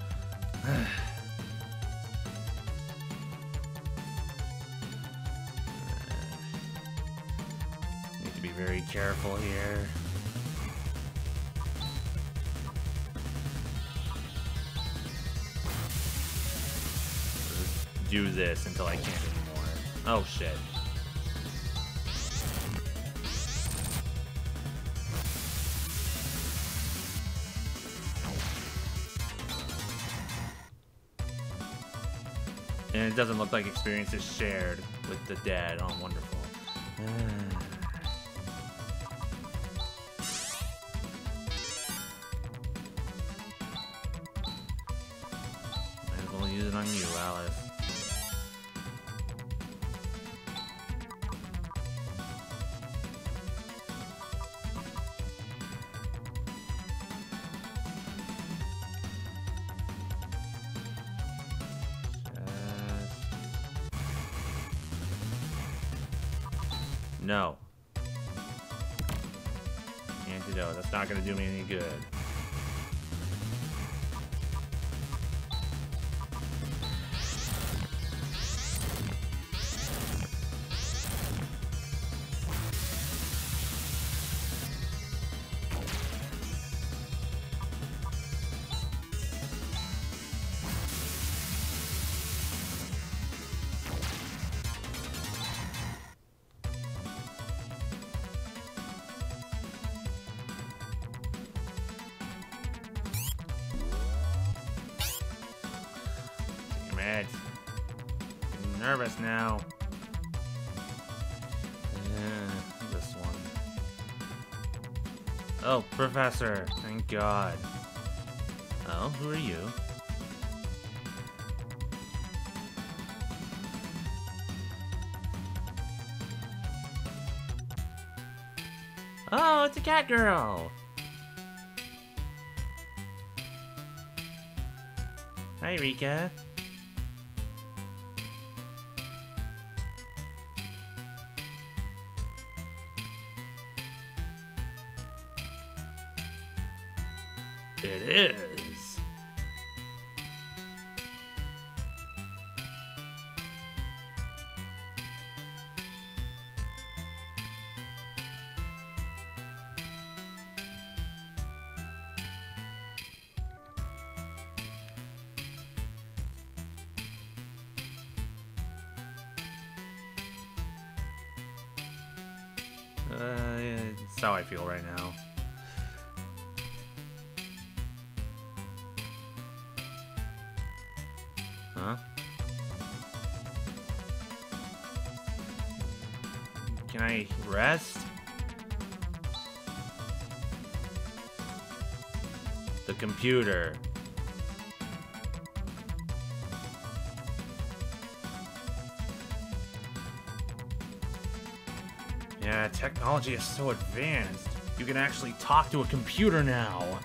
Need to be very careful here. Do this until I can't anymore. Oh shit. And it doesn't look like experience is shared with the dead. Oh, wonderful. Might as well use it on you, Alys. No. Antidote. That's not gonna do me any good. Damn it. I'm nervous now. Yeah, this one. Oh, Professor. Thank God. Oh, who are you? Oh, it's a cat girl. Hi, Rika. It is. Uh, yeah, that's how I feel right now. Huh? Can I rest? The computer. Yeah, technology is so advanced. You can actually talk to a computer now.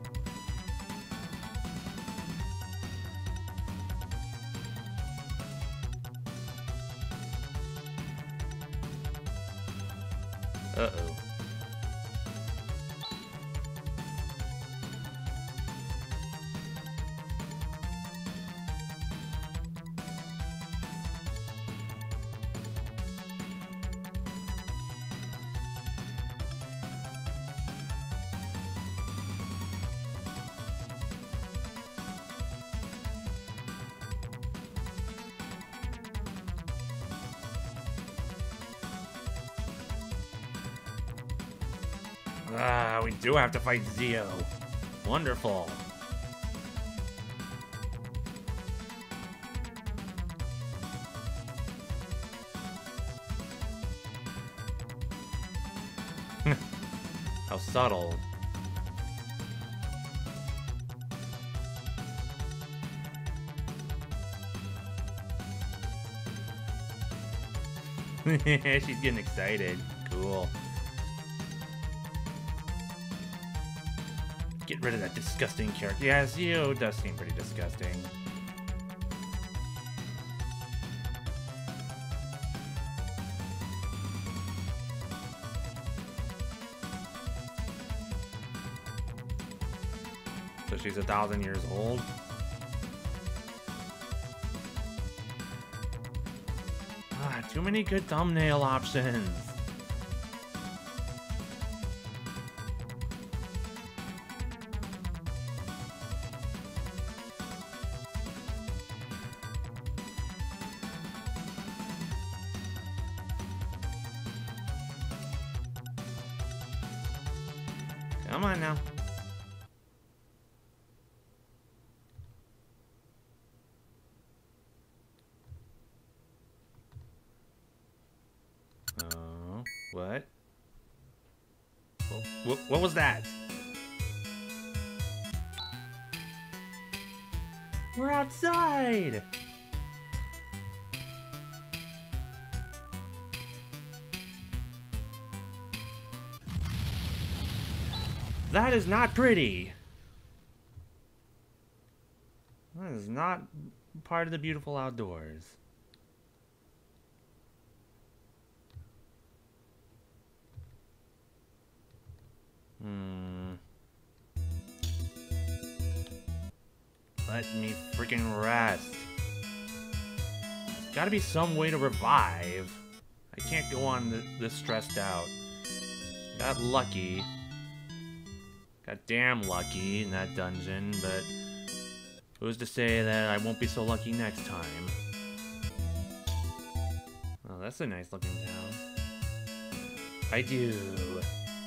Uh-oh. Ah, we do have to fight Zio. Wonderful. How subtle. She's getting excited. Cool. Get rid of that disgusting character. Yeah, Zio does seem pretty disgusting. So she's a thousand years old? Ah, too many good thumbnail options. Come on now. Oh, what? What, what was that? We're outside! That is not pretty. That is not part of the beautiful outdoors. Hmm. Let me freaking rest. There's gotta be some way to revive. I can't go on th this stressed out. Got lucky. Got damn lucky in that dungeon, but who's to say that I won't be so lucky next time? Oh, that's a nice looking town. I do.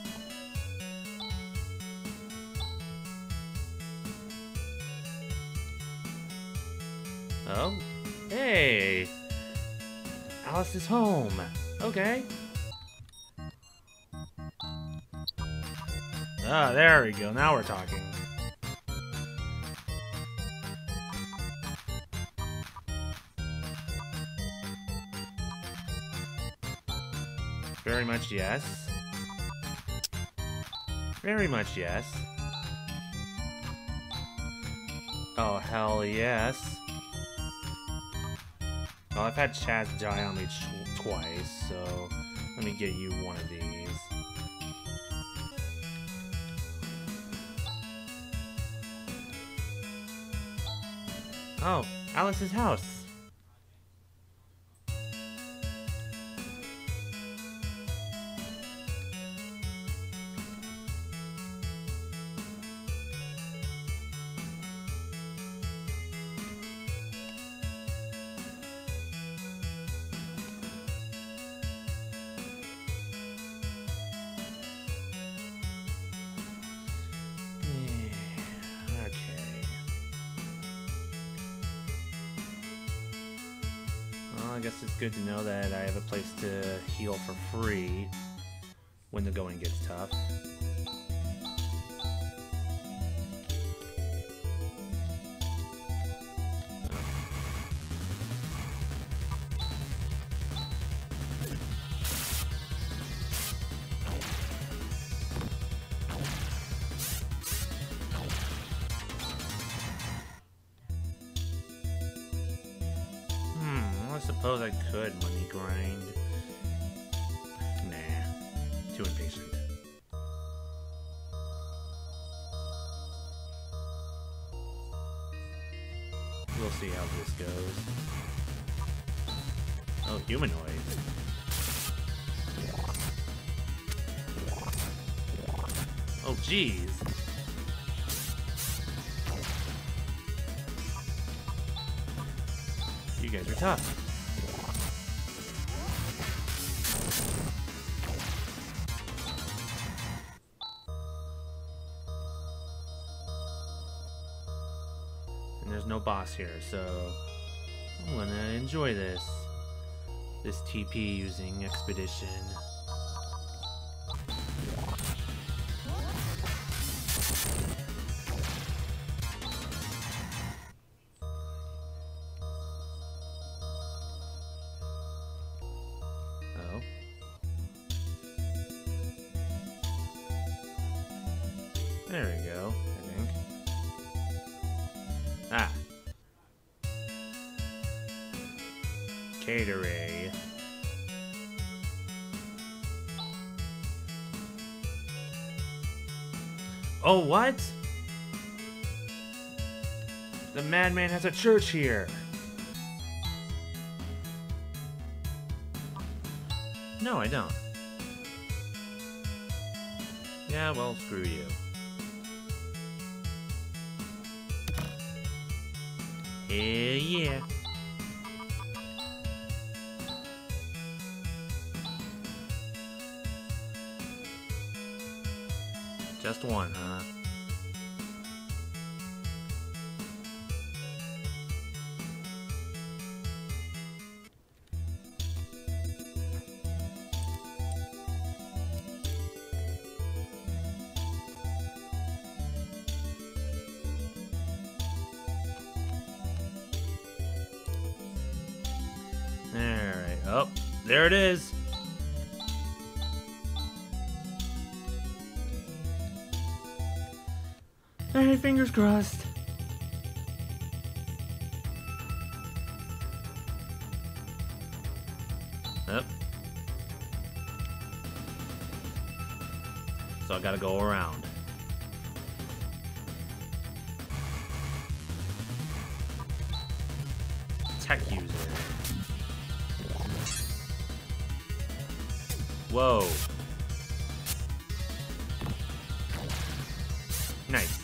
Oh, hey! Alys is home. Okay. Ah, there we go. Now we're talking. Very much yes. Very much yes. Oh, hell yes. Well, I've had Chaz die on me twice, so let me get you one of these. Oh, Alys's house. I guess it's good to know that I have a place to heal for free when the going gets tough. I suppose I could money grind. Nah, too impatient. We'll see how this goes. Oh, humanoid. Oh, jeez. You guys are tough. And there's no boss here, so I'm gonna enjoy this. This T P using expedition. Oh. There we go, I think. Ah. Catering. Oh, what? The madman has a church here. No, I don't. Yeah, well, screw you. Hell yeah. Just one, huh? Alright, oh, there it is. Hey, fingers crossed. Yep. So I gotta go around. Tech user. Whoa. Nice.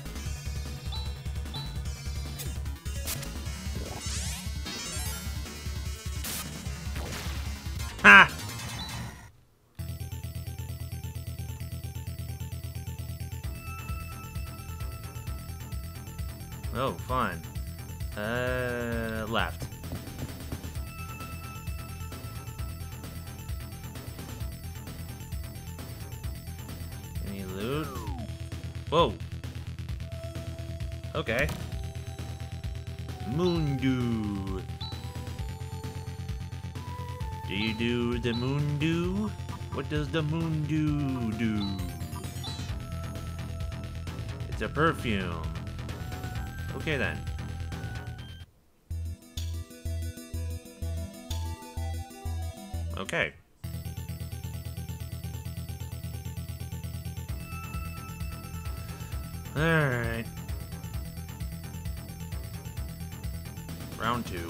Ha! Oh, fun. Uh, left. Any loot? Whoa. Okay. Moon dew. Do you do the moon dew? What does the moon dew do? It's a perfume. Okay then. Okay. Alright. Round two.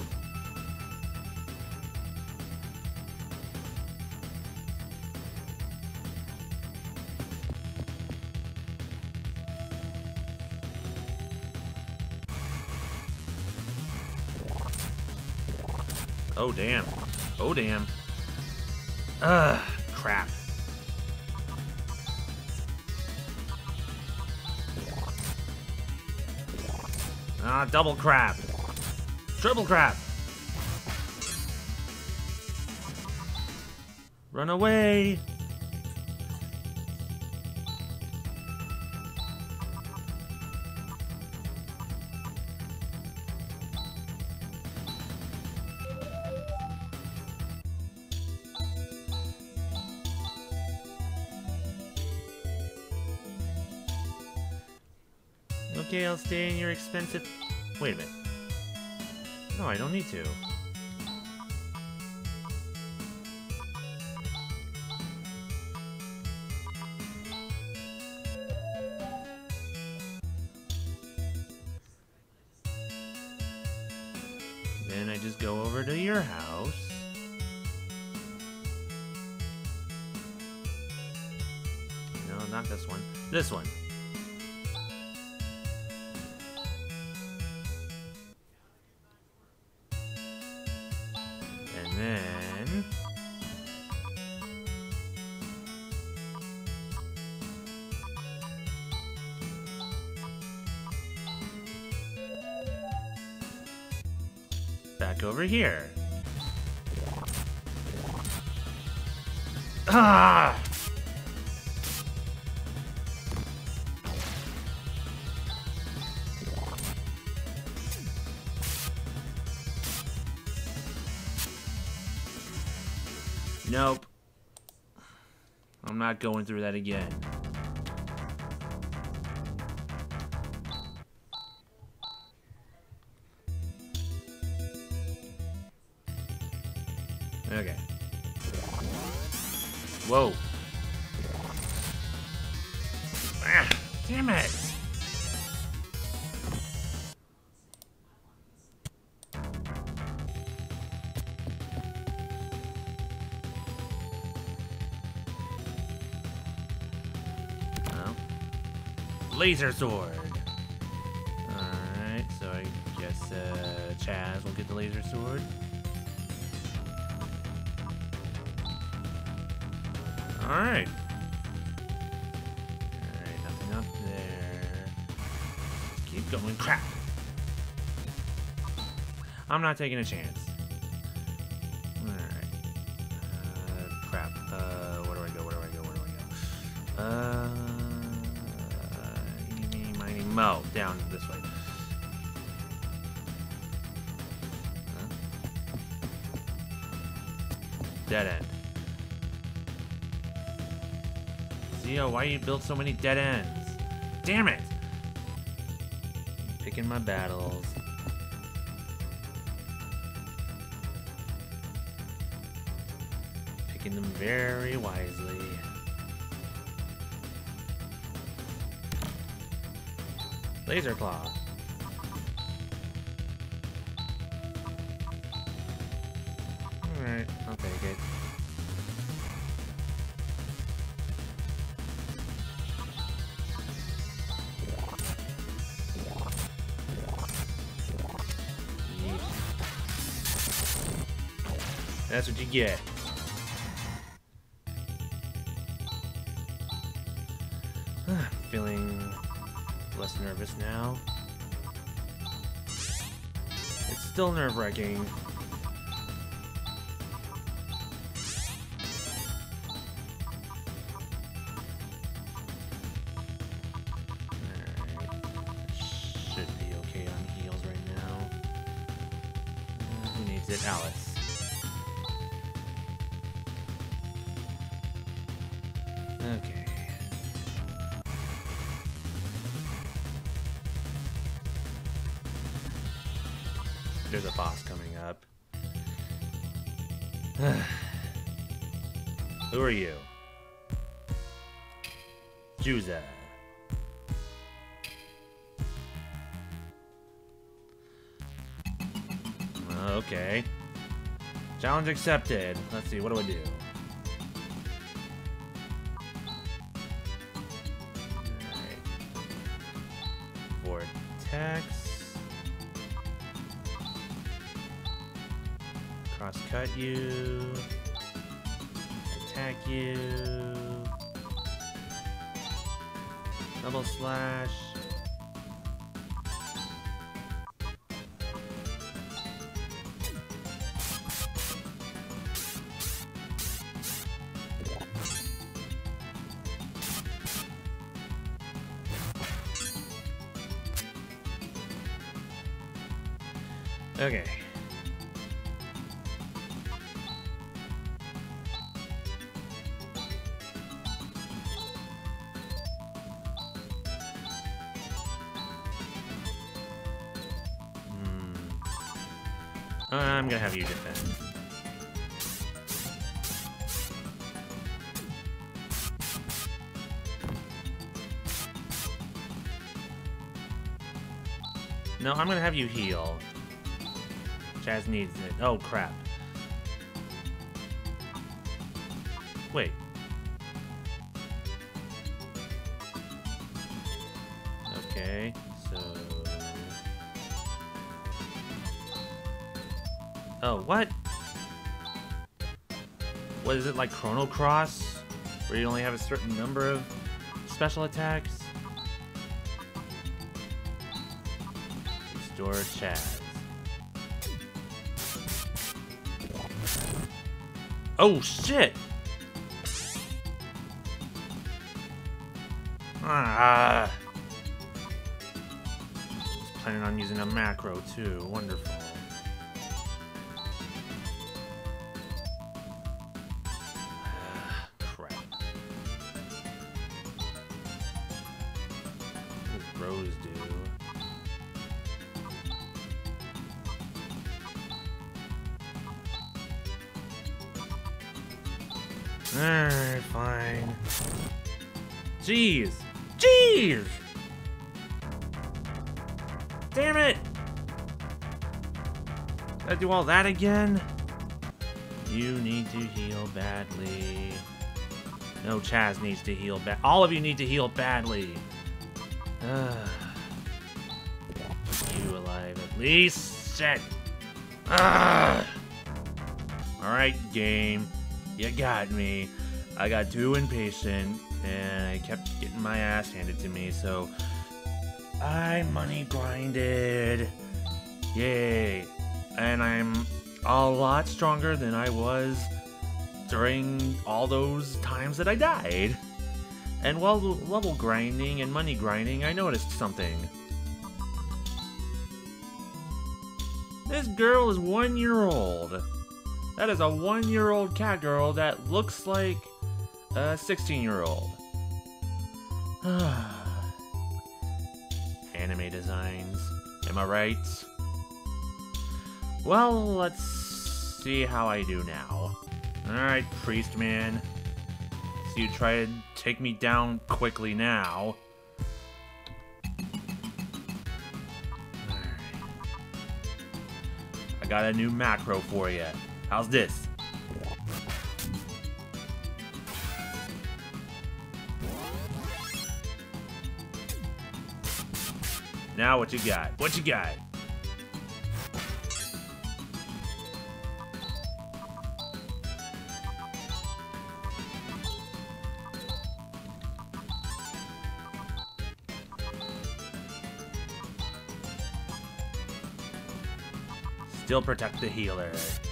Oh damn. Oh damn. Ugh, crap. Ah, double crap. Triple crap. Run away! Okay, I'll stay in your expensive... Wait a minute. No, I don't need to. Then I just go over to your house. No, not this one. This one. And then... back over here. Ah! Nope. I'm not going through that again. Okay. Whoa. Ah, damn it. Well, laser sword. Alright, so I guess uh, Chaz will get the laser sword. Alright. Alright, nothing up there. Keep going. Crap. I'm not taking a chance. Alright. Uh, crap. Uh, where do I go? Where do I go? Where do I go? Uh, eeny, miny, mo. Down this way. Huh? Dead end. Zio, why you build so many dead ends? Damn it! Picking my battles. Picking them very wisely. Laser claw. Alright, I'll take it. That's what you get. Feeling less nervous now. It's still nerve-wracking. Alright. Should be okay on heals right now. Uh, who needs it? Alys. Okay. There's a boss coming up. Who are you? Juza. Okay. Challenge accepted. Let's see, what do I do? Vortex. Cross-cut you. Attack you. Double slash. Okay. Hmm. I'm gonna have you defend. No, I'm gonna have you heal. Chaz needs it. Oh, crap. Wait. Okay, so... Oh, what? What is it, like Chrono Cross? Where you only have a certain number of special attacks? Restore Chaz. Oh, shit! Ah! I was planning on using a macro, too. Wonderful. Crap. What does Rose do? Alright, fine. Jeez! Jeez! Damn it! Gotta do all that again? You need to heal badly. No, Chaz needs to heal bad. All of you need to heal badly. Ugh. You alive at least? Shit! Ugh. Alright, game. You got me. I got too impatient, and I kept getting my ass handed to me, so I money grinded. Yay. And I'm a lot stronger than I was during all those times that I died. And while level grinding and money grinding, I noticed something. This girl is one year old. That is a one-year-old cat girl that looks like a sixteen-year-old. Anime designs. Am I right? Well, let's see how I do now. Alright, priest man. So you try to take me down quickly now. Alright. I got a new macro for you. How's this? Now what you got? What you got? Still protect the healer.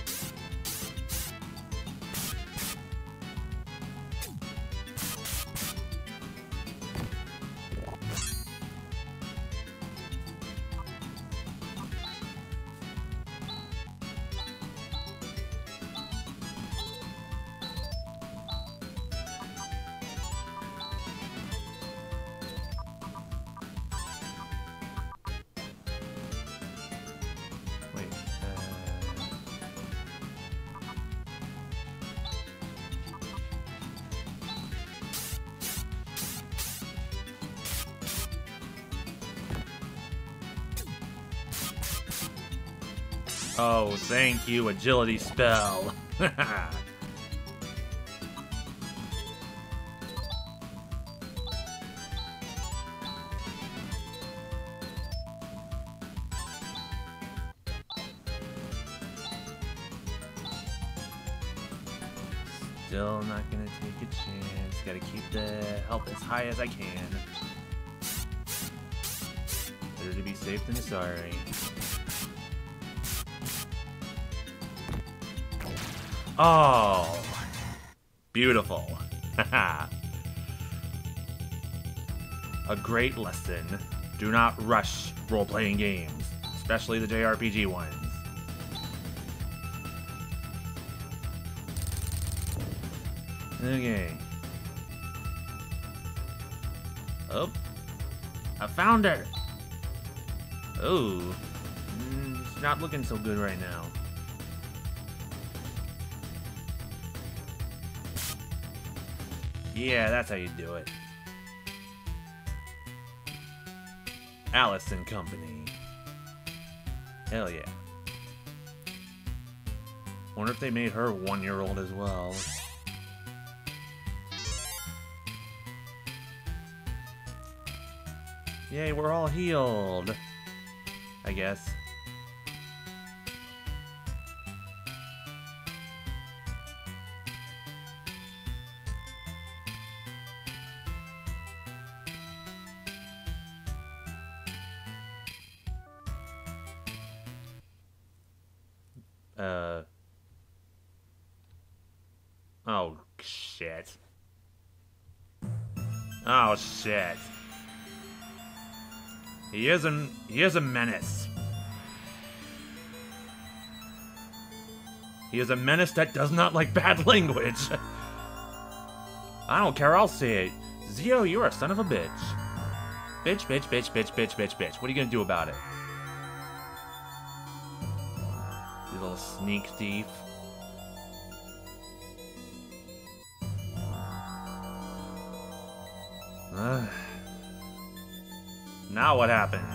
Oh, thank you, agility spell. Still not gonna take a chance. Gotta keep the health as high as I can. Better to be safe than sorry. Oh, beautiful. A great lesson. Do not rush role-playing games, especially the J R P G ones. Okay. Oh. I found her! Oh. Mm, it's not looking so good right now. Yeah, that's how you do it. Alys and Company. Hell yeah. Wonder if they made her one-year-old as well. Yay, we're all healed. I guess. Uh. Oh, shit. Oh, shit. He is a, he is a menace. He is a menace that does not like bad language. I don't care, I'll say it. Zio, you're a son of a bitch. Bitch, bitch, bitch, bitch, bitch, bitch, bitch. What are you gonna do about it? You little sneak thief. Uh, now what happens?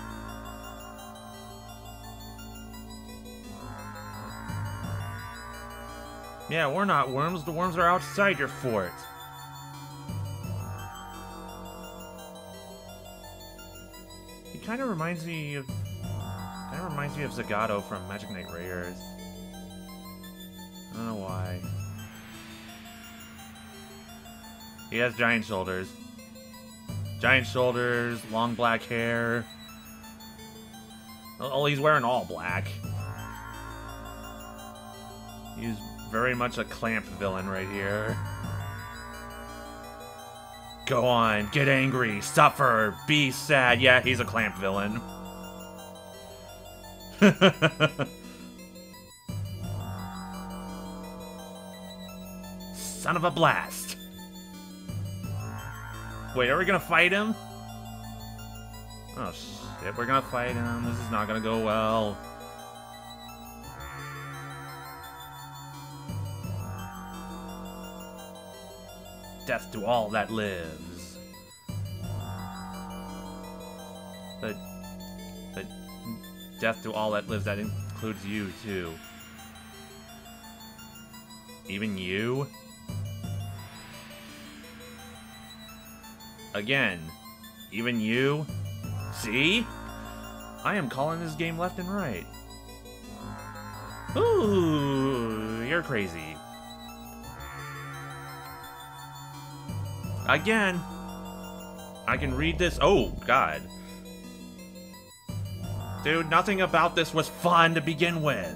Yeah, we're not worms. The worms are outside your fort. He kind of reminds me of... Kind of reminds me of Zagato from Magic Knight Raiders. I don't know why. He has giant shoulders. Giant shoulders, long black hair. Oh, he's wearing all black. He's very much a Clamp villain right here. Go on, get angry, suffer, be sad. Yeah, he's a Clamp villain. Son of a blast. Wait, are we gonna fight him? Oh shit, we're gonna fight him. This is not gonna go well. Death to all that lives. But, but, death to all that lives, that includes you too. Even you? Again, even you? See? I am calling this game left and right. Ooh, you're crazy. Again, I can read this. Oh, God. Dude, nothing about this was fun to begin with.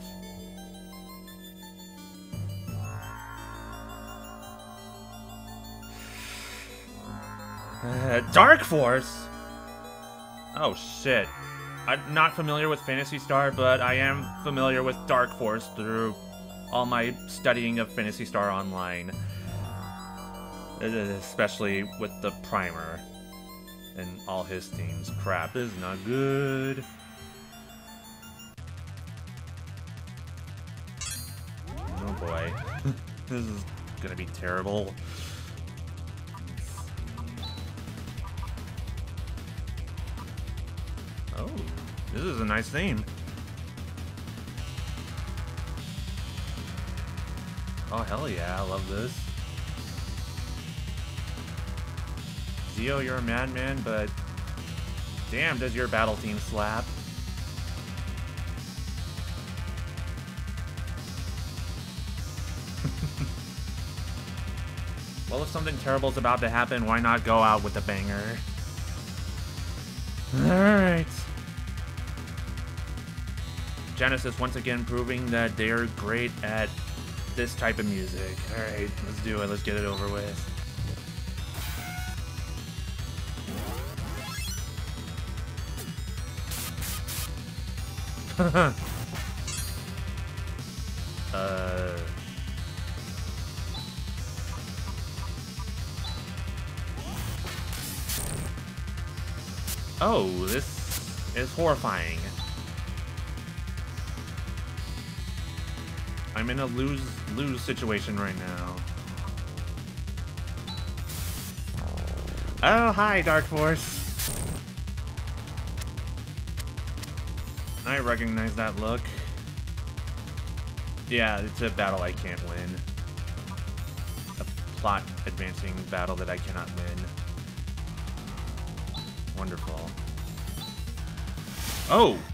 Uh, Dark Force? Oh, shit. I'm not familiar with Phantasy Star, but I am familiar with Dark Force through all my studying of Phantasy Star Online. Especially with the primer and all his themes. Crap, this is not good. Oh boy. This is gonna be terrible. Oh, this is a nice theme. Oh, hell yeah, I love this. Zio, you're a madman, but damn, does your battle team slap. Well, if something terrible is about to happen, why not go out with a banger? Alright. Genesis once again proving that they're great at this type of music. Alright, let's do it. Let's get it over with. uh... Oh, this is horrifying. I'm in a lose-lose situation right now. Oh, hi, Dark Force. I recognize that look. Yeah, it's a battle I can't win. A plot-advancing battle that I cannot win. Wonderful. Oh!